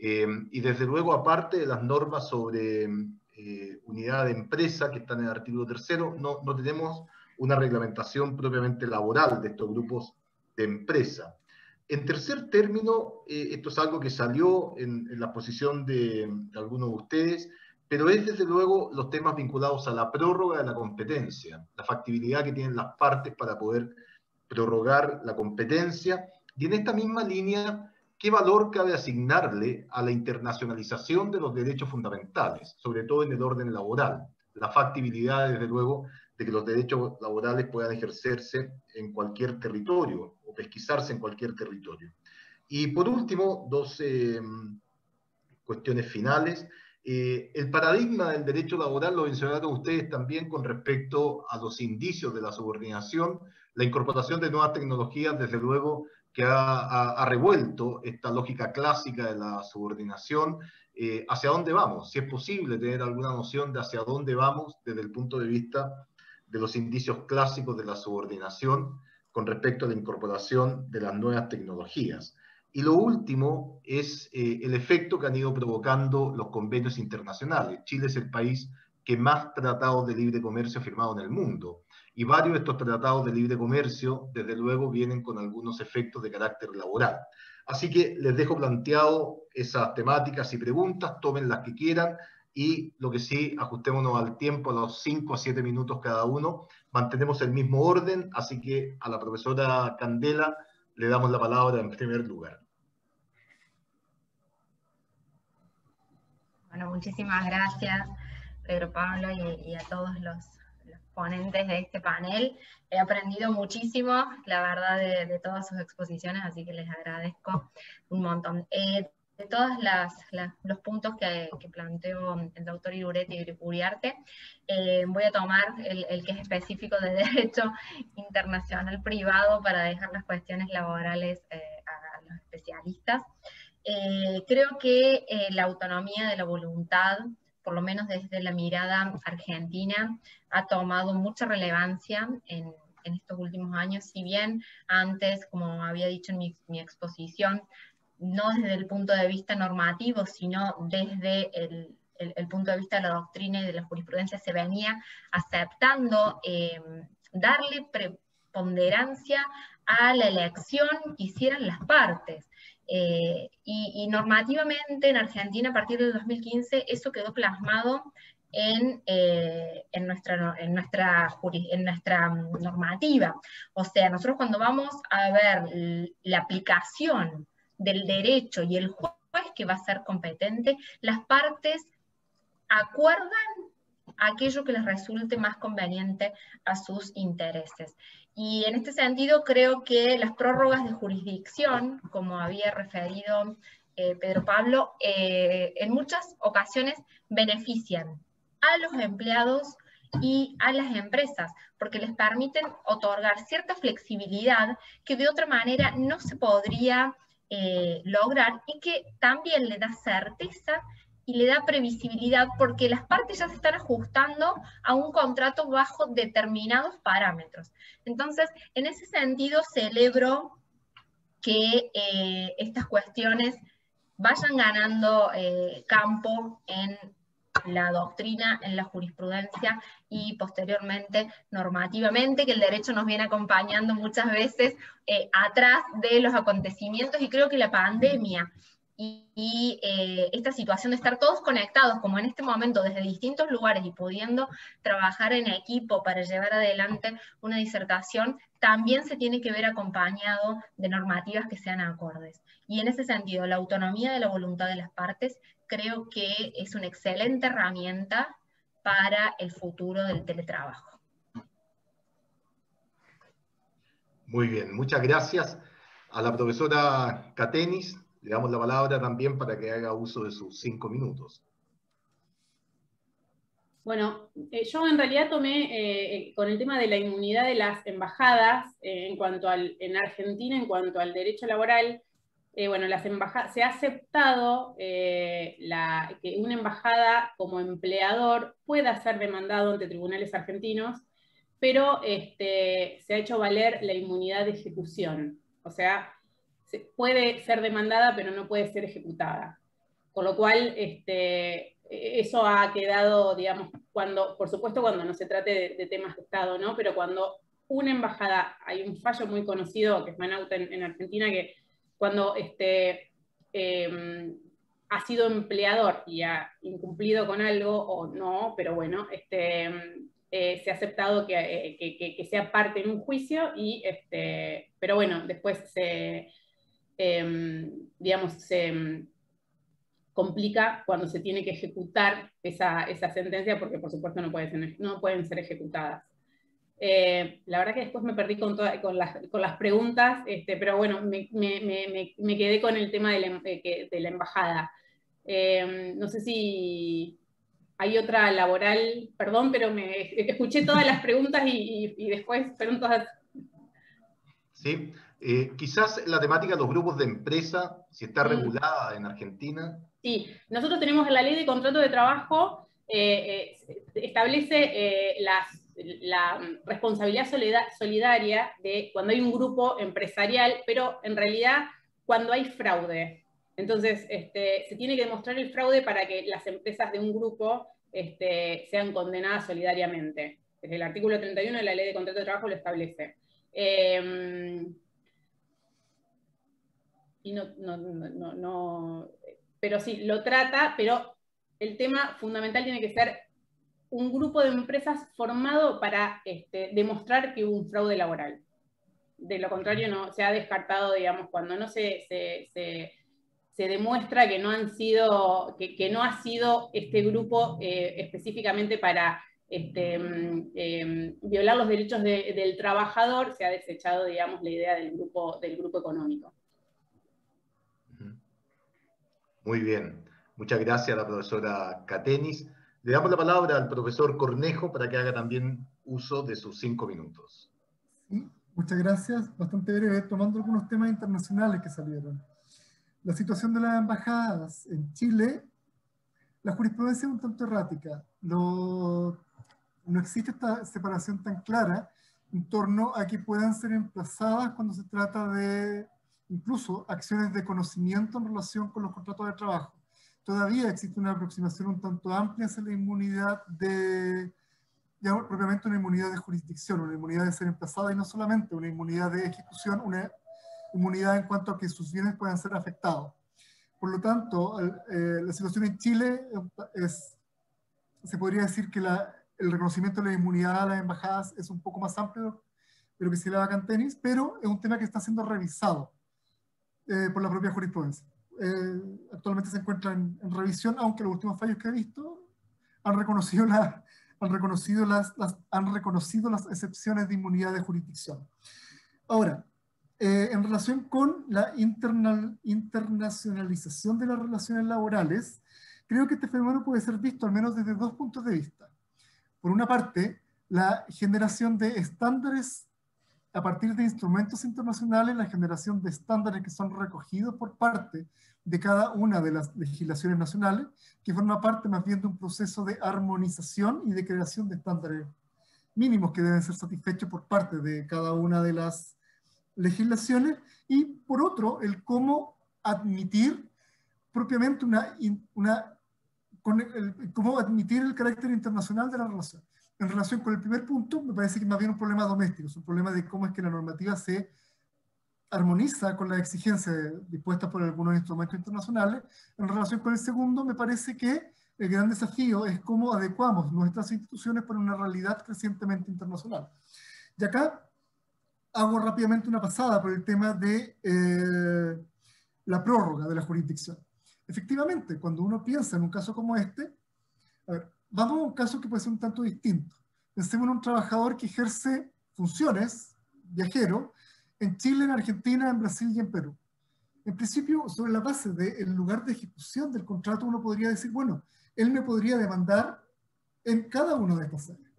S1: y desde luego, aparte de las normas sobre unidad de empresa que están en el artículo 3º, no tenemos una reglamentación propiamente laboral de estos grupos de empresa. En tercer término, esto es algo que salió en la posición de algunos de ustedes, pero es desde luego los temas vinculados a la prórroga de la competencia, la factibilidad que tienen las partes para poder prorrogar la competencia, y en esta misma línea, ¿qué valor cabe asignarle a la internacionalización de los derechos fundamentales, sobre todo en el orden laboral? La factibilidad, desde luego, de que los derechos laborales puedan ejercerse en cualquier territorio o pesquisarse en cualquier territorio. Y por último, dos cuestiones finales. El paradigma del derecho laboral lo mencionaron ustedes también con respecto a los indicios de la subordinación, la incorporación de nuevas tecnologías, desde luego, que ha revuelto esta lógica clásica de la subordinación. ¿Hacia dónde vamos? Si es posible tener alguna noción de hacia dónde vamos desde el punto de vista de los indicios clásicos de la subordinación con respecto a la incorporación de las nuevas tecnologías. Y lo último es el efecto que han ido provocando los convenios internacionales. Chile es el país que más tratados de libre comercio ha firmado en el mundo. Y varios de estos tratados de libre comercio, desde luego, vienen con algunos efectos de carácter laboral. Así que les dejo planteado esas temáticas y preguntas, tomen las que quieran, y lo que sí, ajustémonos al tiempo, a los 5 a 7 minutos cada uno. Mantenemos el mismo orden, así que a la profesora Candela le damos la palabra en primer lugar.
S2: Bueno, muchísimas gracias, Pedro Pablo, y a todos los ponentes de este panel. He aprendido muchísimo, la verdad, de todas sus exposiciones, así que les agradezco un montón. De todos los puntos que planteó el doctor Uriarte, voy a tomar el que es específico de Derecho Internacional Privado para dejar las cuestiones laborales a los especialistas. Creo que la autonomía de la voluntad, por lo menos desde la mirada argentina, ha tomado mucha relevancia en estos últimos años, si bien antes, como había dicho en mi exposición, no desde el punto de vista normativo, sino desde el punto de vista de la doctrina y de la jurisprudencia, se venía aceptando darle preponderancia a la elección que hicieran las partes. Y normativamente en Argentina, a partir del 2015, eso quedó plasmado en nuestra normativa. O sea, nosotros cuando vamos a ver la aplicación del derecho y el juez que va a ser competente, las partes acuerdan aquello que les resulte más conveniente a sus intereses. Y en este sentido creo que las prórrogas de jurisdicción, como había referido Pedro Pablo, en muchas ocasiones benefician a los empleados y a las empresas, porque les permiten otorgar cierta flexibilidad que de otra manera no se podría lograr, y que también le da certeza y le da previsibilidad, porque las partes ya se están ajustando a un contrato bajo determinados parámetros. Entonces, en ese sentido, celebro que estas cuestiones vayan ganando campo en la doctrina, en la jurisprudencia y posteriormente normativamente, que el derecho nos viene acompañando muchas veces atrás de los acontecimientos, y creo que la pandemia y esta situación de estar todos conectados, como en este momento, desde distintos lugares y pudiendo trabajar en equipo para llevar adelante una disertación, también se tiene que ver acompañado de normativas que sean acordes. Y en ese sentido, la autonomía de la voluntad de las partes creo que es una excelente herramienta para el futuro del teletrabajo.
S1: Muy bien, muchas gracias a la profesora Catenis. Le damos la palabra también para que haga uso de sus 5 minutos.
S3: Bueno, yo en realidad tomé con el tema de la inmunidad de las embajadas en Argentina en cuanto al derecho laboral. Bueno, se ha aceptado que una embajada como empleador pueda ser demandado ante tribunales argentinos, pero se ha hecho valer la inmunidad de ejecución. O sea, puede ser demandada, pero no puede ser ejecutada. Con lo cual, eso ha quedado, digamos, por supuesto cuando no se trate de temas de Estado, ¿no? Pero cuando una embajada, hay un fallo muy conocido que es Manauta en Argentina, que cuando ha sido empleador y ha incumplido con algo, o no, pero bueno, se ha aceptado que sea parte en un juicio, pero bueno, después digamos, se complica cuando se tiene que ejecutar esa sentencia, porque por supuesto no pueden ser ejecutadas. La verdad que después me perdí con las preguntas, pero bueno, me quedé con el tema de la embajada. No sé si hay otra laboral, perdón, pero escuché todas las preguntas y después fueron todas.
S1: Sí, quizás la temática de los grupos de empresa, si está regulada en Argentina.
S3: Sí, nosotros tenemos la ley de contrato de trabajo, establece la responsabilidad solidaria de cuando hay un grupo empresarial, pero en realidad cuando hay fraude. Entonces, se tiene que demostrar el fraude para que las empresas de un grupo sean condenadas solidariamente. Desde el artículo 31 de la ley de contrato de trabajo lo establece. y pero sí, lo trata, pero el tema fundamental tiene que ser un grupo de empresas formado para demostrar que hubo un fraude laboral. De lo contrario, no se ha descartado, digamos, cuando no se demuestra que no han sido, que no ha sido este grupo específicamente para violar los derechos del trabajador, se ha desechado, digamos, la idea del grupo económico.
S1: Muy bien. Muchas gracias a la profesora Catenis. Le damos la palabra al profesor Cornejo para que haga también uso de sus 5 minutos.
S4: Sí, muchas gracias. Bastante breve, tomando algunos temas internacionales que salieron. La situación de las embajadas en Chile, la jurisprudencia es un tanto errática. No existe esta separación tan clara en torno a que puedan ser emplazadas cuando se trata de incluso acciones de conocimiento en relación con los contratos de trabajo. Todavía existe una aproximación un tanto amplia hacia la inmunidad ya propiamente una inmunidad de jurisdicción, una inmunidad de ser emplazada y no solamente una inmunidad de ejecución, una inmunidad en cuanto a que sus bienes puedan ser afectados. Por lo tanto, la situación en Chile se podría decir que el reconocimiento de la inmunidad a las embajadas es un poco más amplio de lo que señalaba Catenis, pero es un tema que está siendo revisado por la propia jurisprudencia. Actualmente se encuentra en revisión, aunque los últimos fallos que he visto han reconocido las excepciones de inmunidad de jurisdicción. Ahora, en relación con la internacionalización de las relaciones laborales, creo que este fenómeno puede ser visto al menos desde 2 puntos de vista. Por una parte, la generación de estándares a partir de instrumentos internacionales, la generación de estándares que son recogidos por parte de cada una de las legislaciones nacionales, que forma parte más bien de un proceso de armonización y de creación de estándares mínimos que deben ser satisfechos por parte de cada una de las legislaciones, y por otro, el cómo admitir propiamente cómo admitir el carácter internacional de la relación. En relación con el primer punto, me parece que es más bien un problema doméstico, es un problema de cómo es que la normativa se armoniza con las exigencias dispuestas por algunos instrumentos internacionales. En relación con el segundo, me parece que el gran desafío es cómo adecuamos nuestras instituciones para una realidad crecientemente internacional. Y acá hago rápidamente una pasada por el tema de la prórroga de la jurisdicción. Efectivamente, cuando uno piensa en un caso como este, a ver, vamos a un caso que puede ser un tanto distinto. Pensemos en un trabajador que ejerce funciones, viajero, en Chile, en Argentina, en Brasil y en Perú. En principio, sobre la base del lugar de ejecución del contrato, uno podría decir, bueno, él me podría demandar en cada una de estas sedes.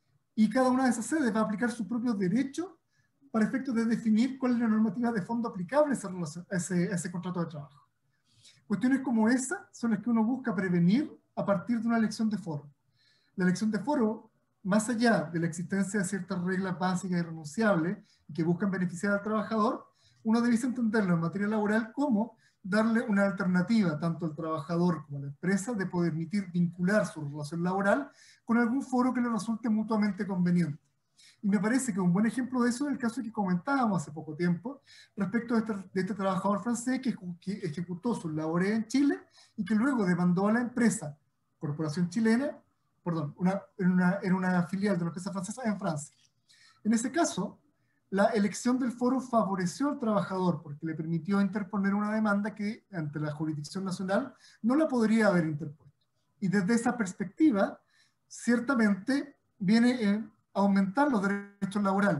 S4: Y cada una de esas sedes va a aplicar su propio derecho para efectos de definir cuál es la normativa de fondo aplicable a ese contrato de trabajo. Cuestiones como esa son las que uno busca prevenir a partir de una elección de foro. La elección de foro, más allá de la existencia de ciertas reglas básicas y irrenunciables que buscan beneficiar al trabajador, uno debe entenderlo en materia laboral como darle una alternativa tanto al trabajador como a la empresa de poder permitir vincular su relación laboral con algún foro que le resulte mutuamente conveniente. Y me parece que un buen ejemplo de eso es el caso que comentábamos hace poco tiempo respecto de este trabajador francés que ejecutó sus labores en Chile y que luego demandó a la empresa, corporación chilena, perdón, en una filial de una empresa francesa en Francia. En ese caso, la elección del foro favoreció al trabajador porque le permitió interponer una demanda que ante la jurisdicción nacional no la podría haber interpuesto. Y desde esa perspectiva, ciertamente viene aumentar los derechos laborales.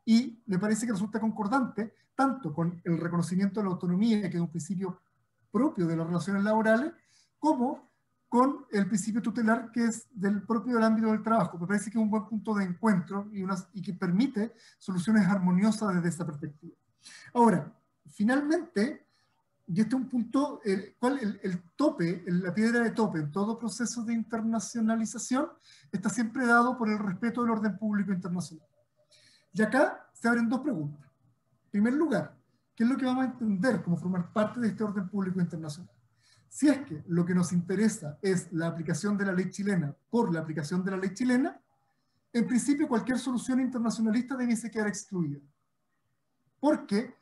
S4: Y me parece que resulta concordante tanto con el reconocimiento de la autonomía, que es un principio propio de las relaciones laborales, como con el principio tutelar que es del propio ámbito del trabajo. Me parece que es un buen punto de encuentro y que permite soluciones armoniosas desde esa perspectiva. Ahora, finalmente, y este es un punto, el tope, la piedra de tope en todo proceso de internacionalización está siempre dado por el respeto del orden público internacional. Y acá se abren 2 preguntas. En primer lugar, ¿qué es lo que vamos a entender como formar parte de este orden público internacional? Si es que lo que nos interesa es la aplicación de la ley chilena por la aplicación de la ley chilena, en principio cualquier solución internacionalista debiese quedar excluida. Porque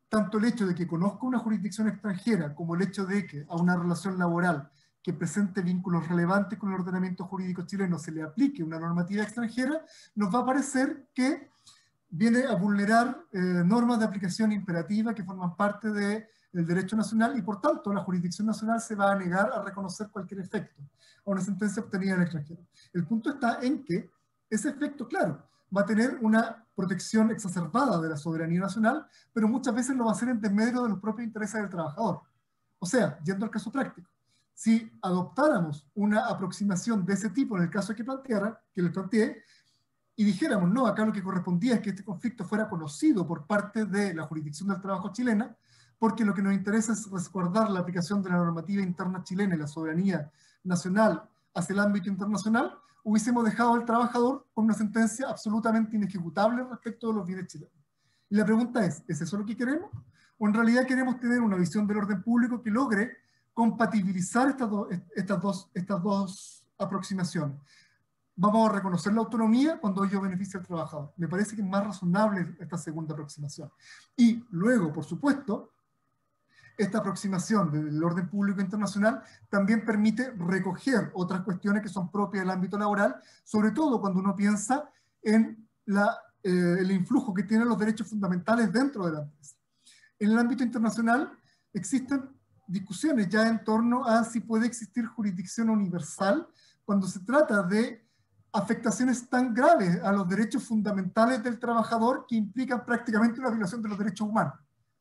S4: tanto el hecho de que conozca una jurisdicción extranjera como el hecho de que a una relación laboral que presente vínculos relevantes con el ordenamiento jurídico chileno se le aplique una normativa extranjera, nos va a parecer que viene a vulnerar normas de aplicación imperativa que forman parte del derecho nacional y por tanto la jurisdicción nacional se va a negar a reconocer cualquier efecto a una sentencia obtenida en el extranjero. El punto está en que ese efecto, claro, va a tener una protección exacerbada de la soberanía nacional, pero muchas veces lo va a hacer en desmedro de los propios intereses del trabajador. O sea, yendo al caso práctico, si adoptáramos una aproximación de ese tipo en el caso que les planteé, y dijéramos, no, acá lo que correspondía es que este conflicto fuera conocido por parte de la jurisdicción del trabajo chilena, porque lo que nos interesa es resguardar la aplicación de la normativa interna chilena y la soberanía nacional hacia el ámbito internacional, hubiésemos dejado al trabajador con una sentencia absolutamente inejecutable respecto de los bienes chilenos. Y la pregunta es eso lo que queremos? ¿O en realidad queremos tener una visión del orden público que logre compatibilizar estas dos aproximaciones? Vamos a reconocer la autonomía cuando ello beneficia al trabajador. Me parece que es más razonable esta segunda aproximación. Y luego, por supuesto, esta aproximación del orden público internacional también permite recoger otras cuestiones que son propias del ámbito laboral, sobre todo cuando uno piensa en el influjo que tienen los derechos fundamentales dentro de la empresa. En el ámbito internacional existen discusiones ya en torno a si puede existir jurisdicción universal cuando se trata de afectaciones tan graves a los derechos fundamentales del trabajador que implican prácticamente una violación de los derechos humanos.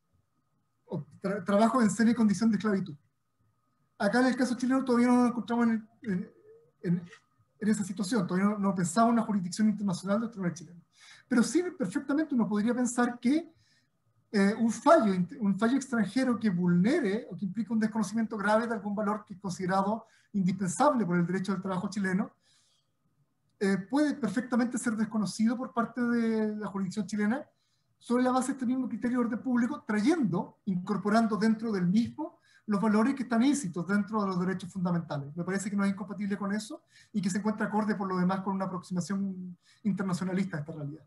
S4: Trabajo en seria condición de esclavitud. Acá en el caso chileno todavía no nos encontramos en esa situación, todavía no pensamos en una jurisdicción internacional del tribunal chileno. Pero sí, perfectamente uno podría pensar que un fallo extranjero que vulnere o que implique un desconocimiento grave de algún valor que es considerado indispensable por el derecho del trabajo chileno, puede perfectamente ser desconocido por parte de la jurisdicción chilena sobre la base de este mismo criterio de orden público, incorporando dentro del mismo los valores que están íncitos dentro de los derechos fundamentales. Me parece que no es incompatible con eso y que se encuentra acorde por lo demás con una aproximación internacionalista a esta realidad.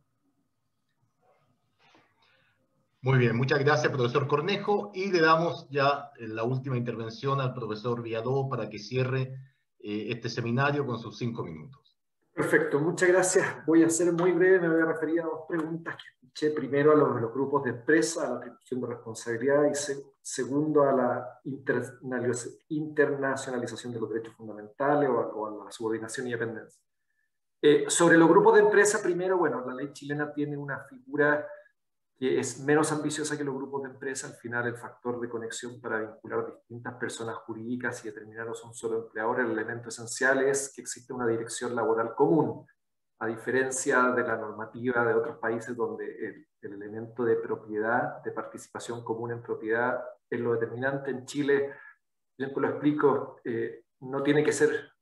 S1: Muy bien, muchas gracias, profesor Cornejo, y le damos ya la última intervención al profesor Villalobos para que cierre este seminario con sus 5 minutos.
S5: Perfecto, muchas gracias. Voy a ser muy breve, me voy a referir a 2 preguntas que escuché. Primero a los grupos de empresa, a la atribución de responsabilidad y segundo a la internacionalización de los derechos fundamentales o a la subordinación y dependencia. Sobre los grupos de empresa, primero, bueno, la ley chilena tiene una figura que es menos ambiciosa que los grupos de empresa. Al final, el factor de conexión para vincular distintas personas jurídicas y determinarlos a un solo empleador, el elemento esencial es que existe una dirección laboral común, a diferencia de la normativa de otros países donde el elemento de propiedad, de participación común en propiedad, es lo determinante. En Chile, yo lo explico, no tiene que ser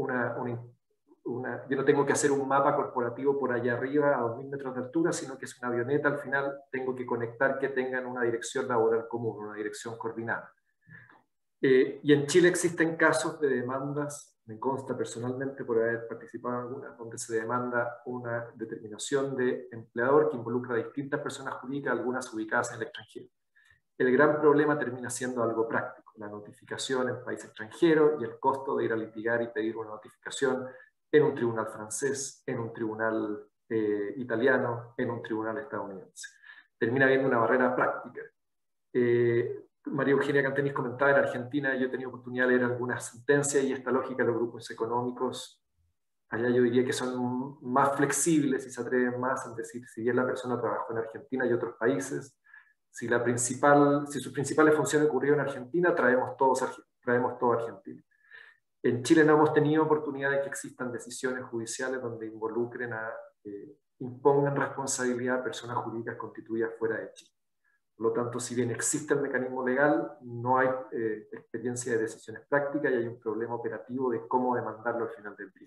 S5: yo no tengo que hacer un mapa corporativo por allá arriba a 2000 metros de altura, sino que es una avioneta. Al final tengo que conectar que tengan una dirección laboral común, una dirección coordinada. Y en Chile existen casos de demandas, me consta personalmente por haber participado en algunas, donde se demanda una determinación de empleador que involucra a distintas personas jurídicas, algunas ubicadas en el extranjero. El gran problema termina siendo algo práctico, la notificación en país extranjero y el costo de ir a litigar y pedir una notificación en un tribunal francés, en un tribunal italiano, en un tribunal estadounidense. Termina habiendo una barrera práctica. María Eugenia Cantenis comentaba, en Argentina yo he tenido oportunidad de leer algunas sentencias y esta lógica de los grupos económicos, allá yo diría que son más flexibles y se atreven más a decir, si bien la persona trabajó en Argentina y otros países, si sus principales funciones ocurrieron en Argentina, traemos todo a Argentina. En Chile no hemos tenido oportunidad de que existan decisiones judiciales donde impongan responsabilidad a personas jurídicas constituidas fuera de Chile. Por lo tanto, si bien existe el mecanismo legal, no hay experiencia de decisiones prácticas y hay un problema operativo de cómo demandarlo al final del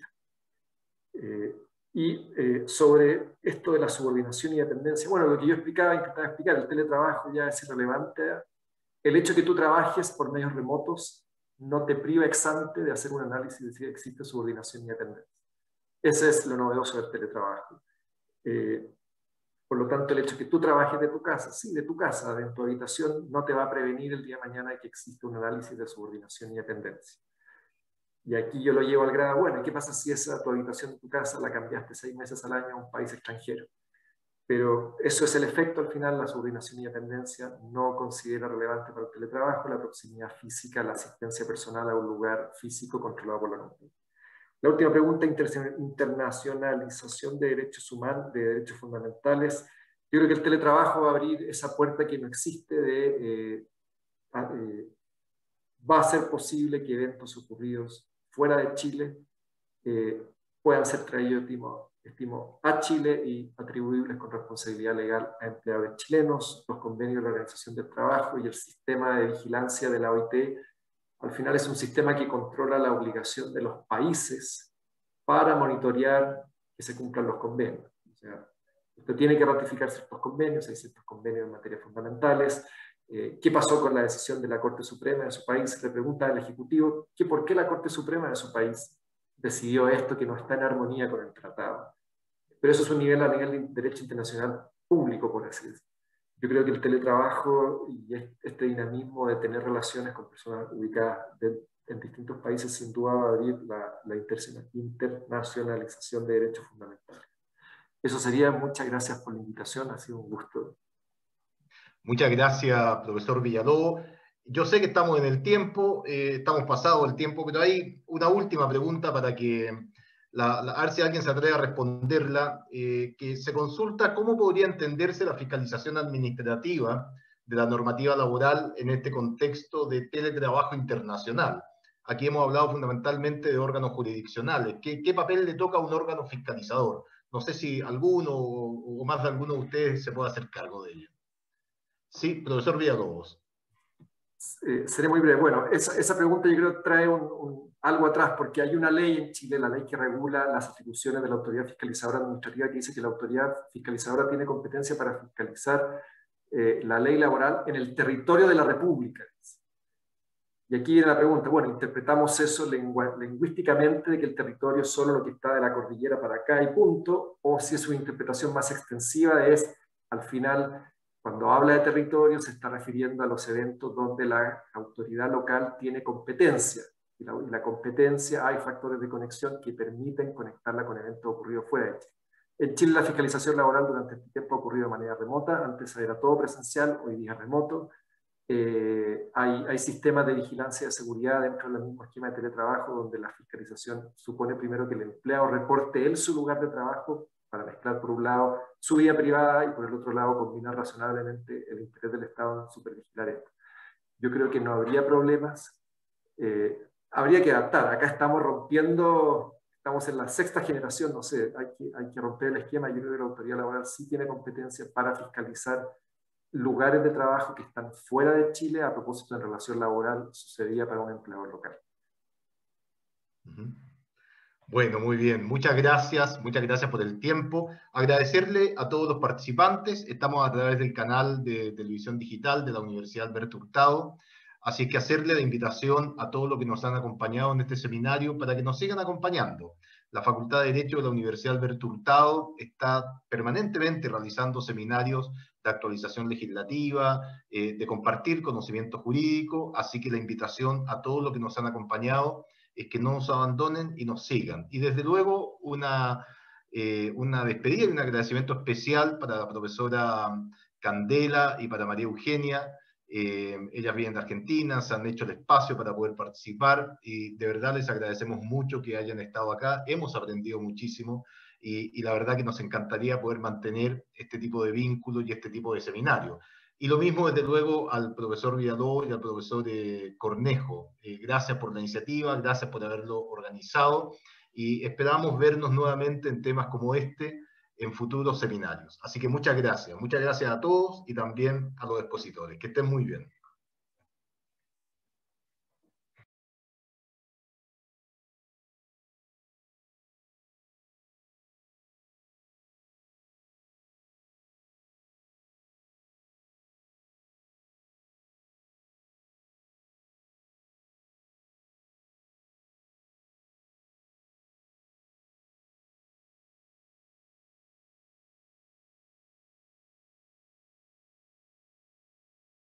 S5: día. Sobre esto de la subordinación y dependencia, bueno, lo que yo intentaba explicar, el teletrabajo ya es irrelevante. El hecho de que tú trabajes por medios remotos no te priva ex ante de hacer un análisis de si existe subordinación y dependencia. Ese es lo novedoso del teletrabajo. Por lo tanto, el hecho de que tú trabajes de tu casa, sí, de tu casa, de tu habitación, no te va a prevenir el día de mañana de que exista un análisis de subordinación y dependencia. Y aquí yo lo llevo al grado, bueno, ¿y qué pasa si esa tu habitación de tu casa la cambiaste 6 meses al año a un país extranjero? Pero eso es el efecto al final, la subordinación y dependencia no considera relevante para el teletrabajo la proximidad física, la asistencia personal a un lugar físico controlado por la compañía. La última pregunta, internacionalización de derechos humanos, de derechos fundamentales. Yo creo que el teletrabajo va a abrir esa puerta que no existe va a ser posible que eventos ocurridos fuera de Chile puedan ser traídos, estimo, a Chile y atribuibles con responsabilidad legal a empleadores chilenos. Los convenios de la Organización del Trabajo y el sistema de vigilancia de la OIT al final es un sistema que controla la obligación de los países para monitorear que se cumplan los convenios. O sea, usted tiene que ratificar ciertos convenios, hay ciertos convenios en materias fundamentales. ¿Qué pasó con la decisión de la Corte Suprema de su país? Le pregunta al Ejecutivo que por qué la Corte Suprema de su país decidió esto que no está en armonía con el tratado. Pero eso es un nivel a nivel de derecho internacional público, por así decirlo. Yo creo que el teletrabajo y este dinamismo de tener relaciones con personas ubicadas en distintos países sin duda va a abrir la internacionalización de derechos fundamentales. Eso sería. Muchas gracias por la invitación, ha sido un gusto.
S1: Muchas gracias, profesor Villalobos. Yo sé que estamos en el tiempo, estamos pasados el tiempo, pero hay una última pregunta para que a ver si alguien se atreve a responderla, que se consulta cómo podría entenderse la fiscalización administrativa de la normativa laboral en este contexto de teletrabajo internacional. Aquí hemos hablado fundamentalmente de órganos jurisdiccionales. ¿Qué papel le toca a un órgano fiscalizador? No sé si alguno o más de alguno de ustedes se puede hacer cargo de ello. Sí, profesor Villalobos.
S5: Seré muy breve. Bueno, esa pregunta yo creo trae algo atrás, porque hay una ley en Chile, la ley que regula las atribuciones de la autoridad fiscalizadora administrativa, que dice que la autoridad fiscalizadora tiene competencia para fiscalizar la ley laboral en el territorio de la República. Y aquí viene la pregunta, bueno, interpretamos eso lingüísticamente de que el territorio es solo lo que está de la cordillera para acá y punto, o si es una interpretación más extensiva es, al final, cuando habla de territorio se está refiriendo a los eventos donde la autoridad local tiene competencia. Y la competencia, hay factores de conexión que permiten conectarla con eventos ocurridos fuera de Chile. En Chile la fiscalización laboral durante este tiempo ha ocurrido de manera remota, antes era todo presencial, hoy día remoto. Hay sistemas de vigilancia de seguridad dentro del mismo esquema de teletrabajo, donde la fiscalización supone primero que el empleado reporte él su lugar de trabajo, para mezclar por un lado su vida privada y por el otro lado combinar razonablemente el interés del Estado en supervigilar esto. Yo creo que no habría problemas, habría que adaptar. Acá estamos rompiendo, estamos en la 6ª generación, no sé, hay que romper el esquema. Yo creo que la autoridad laboral sí tiene competencia para fiscalizar lugares de trabajo que están fuera de Chile. A propósito, en relación laboral sucedía para un empleador local.
S1: Bueno, muy bien. Muchas gracias por el tiempo. Agradecerle a todos los participantes. Estamos a través del canal de televisión digital de la Universidad Alberto Hurtado. Así que hacerle la invitación a todos los que nos han acompañado en este seminario para que nos sigan acompañando. La Facultad de Derecho de la Universidad Alberto Hurtado está permanentemente realizando seminarios de actualización legislativa, de compartir conocimiento jurídico, así que la invitación a todos los que nos han acompañado es que no nos abandonen y nos sigan. Y desde luego una despedida y un agradecimiento especial para la profesora Candela y para María Eugenia. Ellas vienen de Argentina, se han hecho el espacio para poder participar y de verdad les agradecemos mucho que hayan estado acá. Hemos aprendido muchísimo y la verdad que nos encantaría poder mantener este tipo de vínculos y este tipo de seminarios. Y lo mismo, desde luego, al profesor Villalobos y al profesor Cornejo. Gracias por la iniciativa, gracias por haberlo organizado y esperamos vernos nuevamente en temas como este en futuros seminarios. Así que muchas gracias a todos y también a los expositores. Que estén muy bien.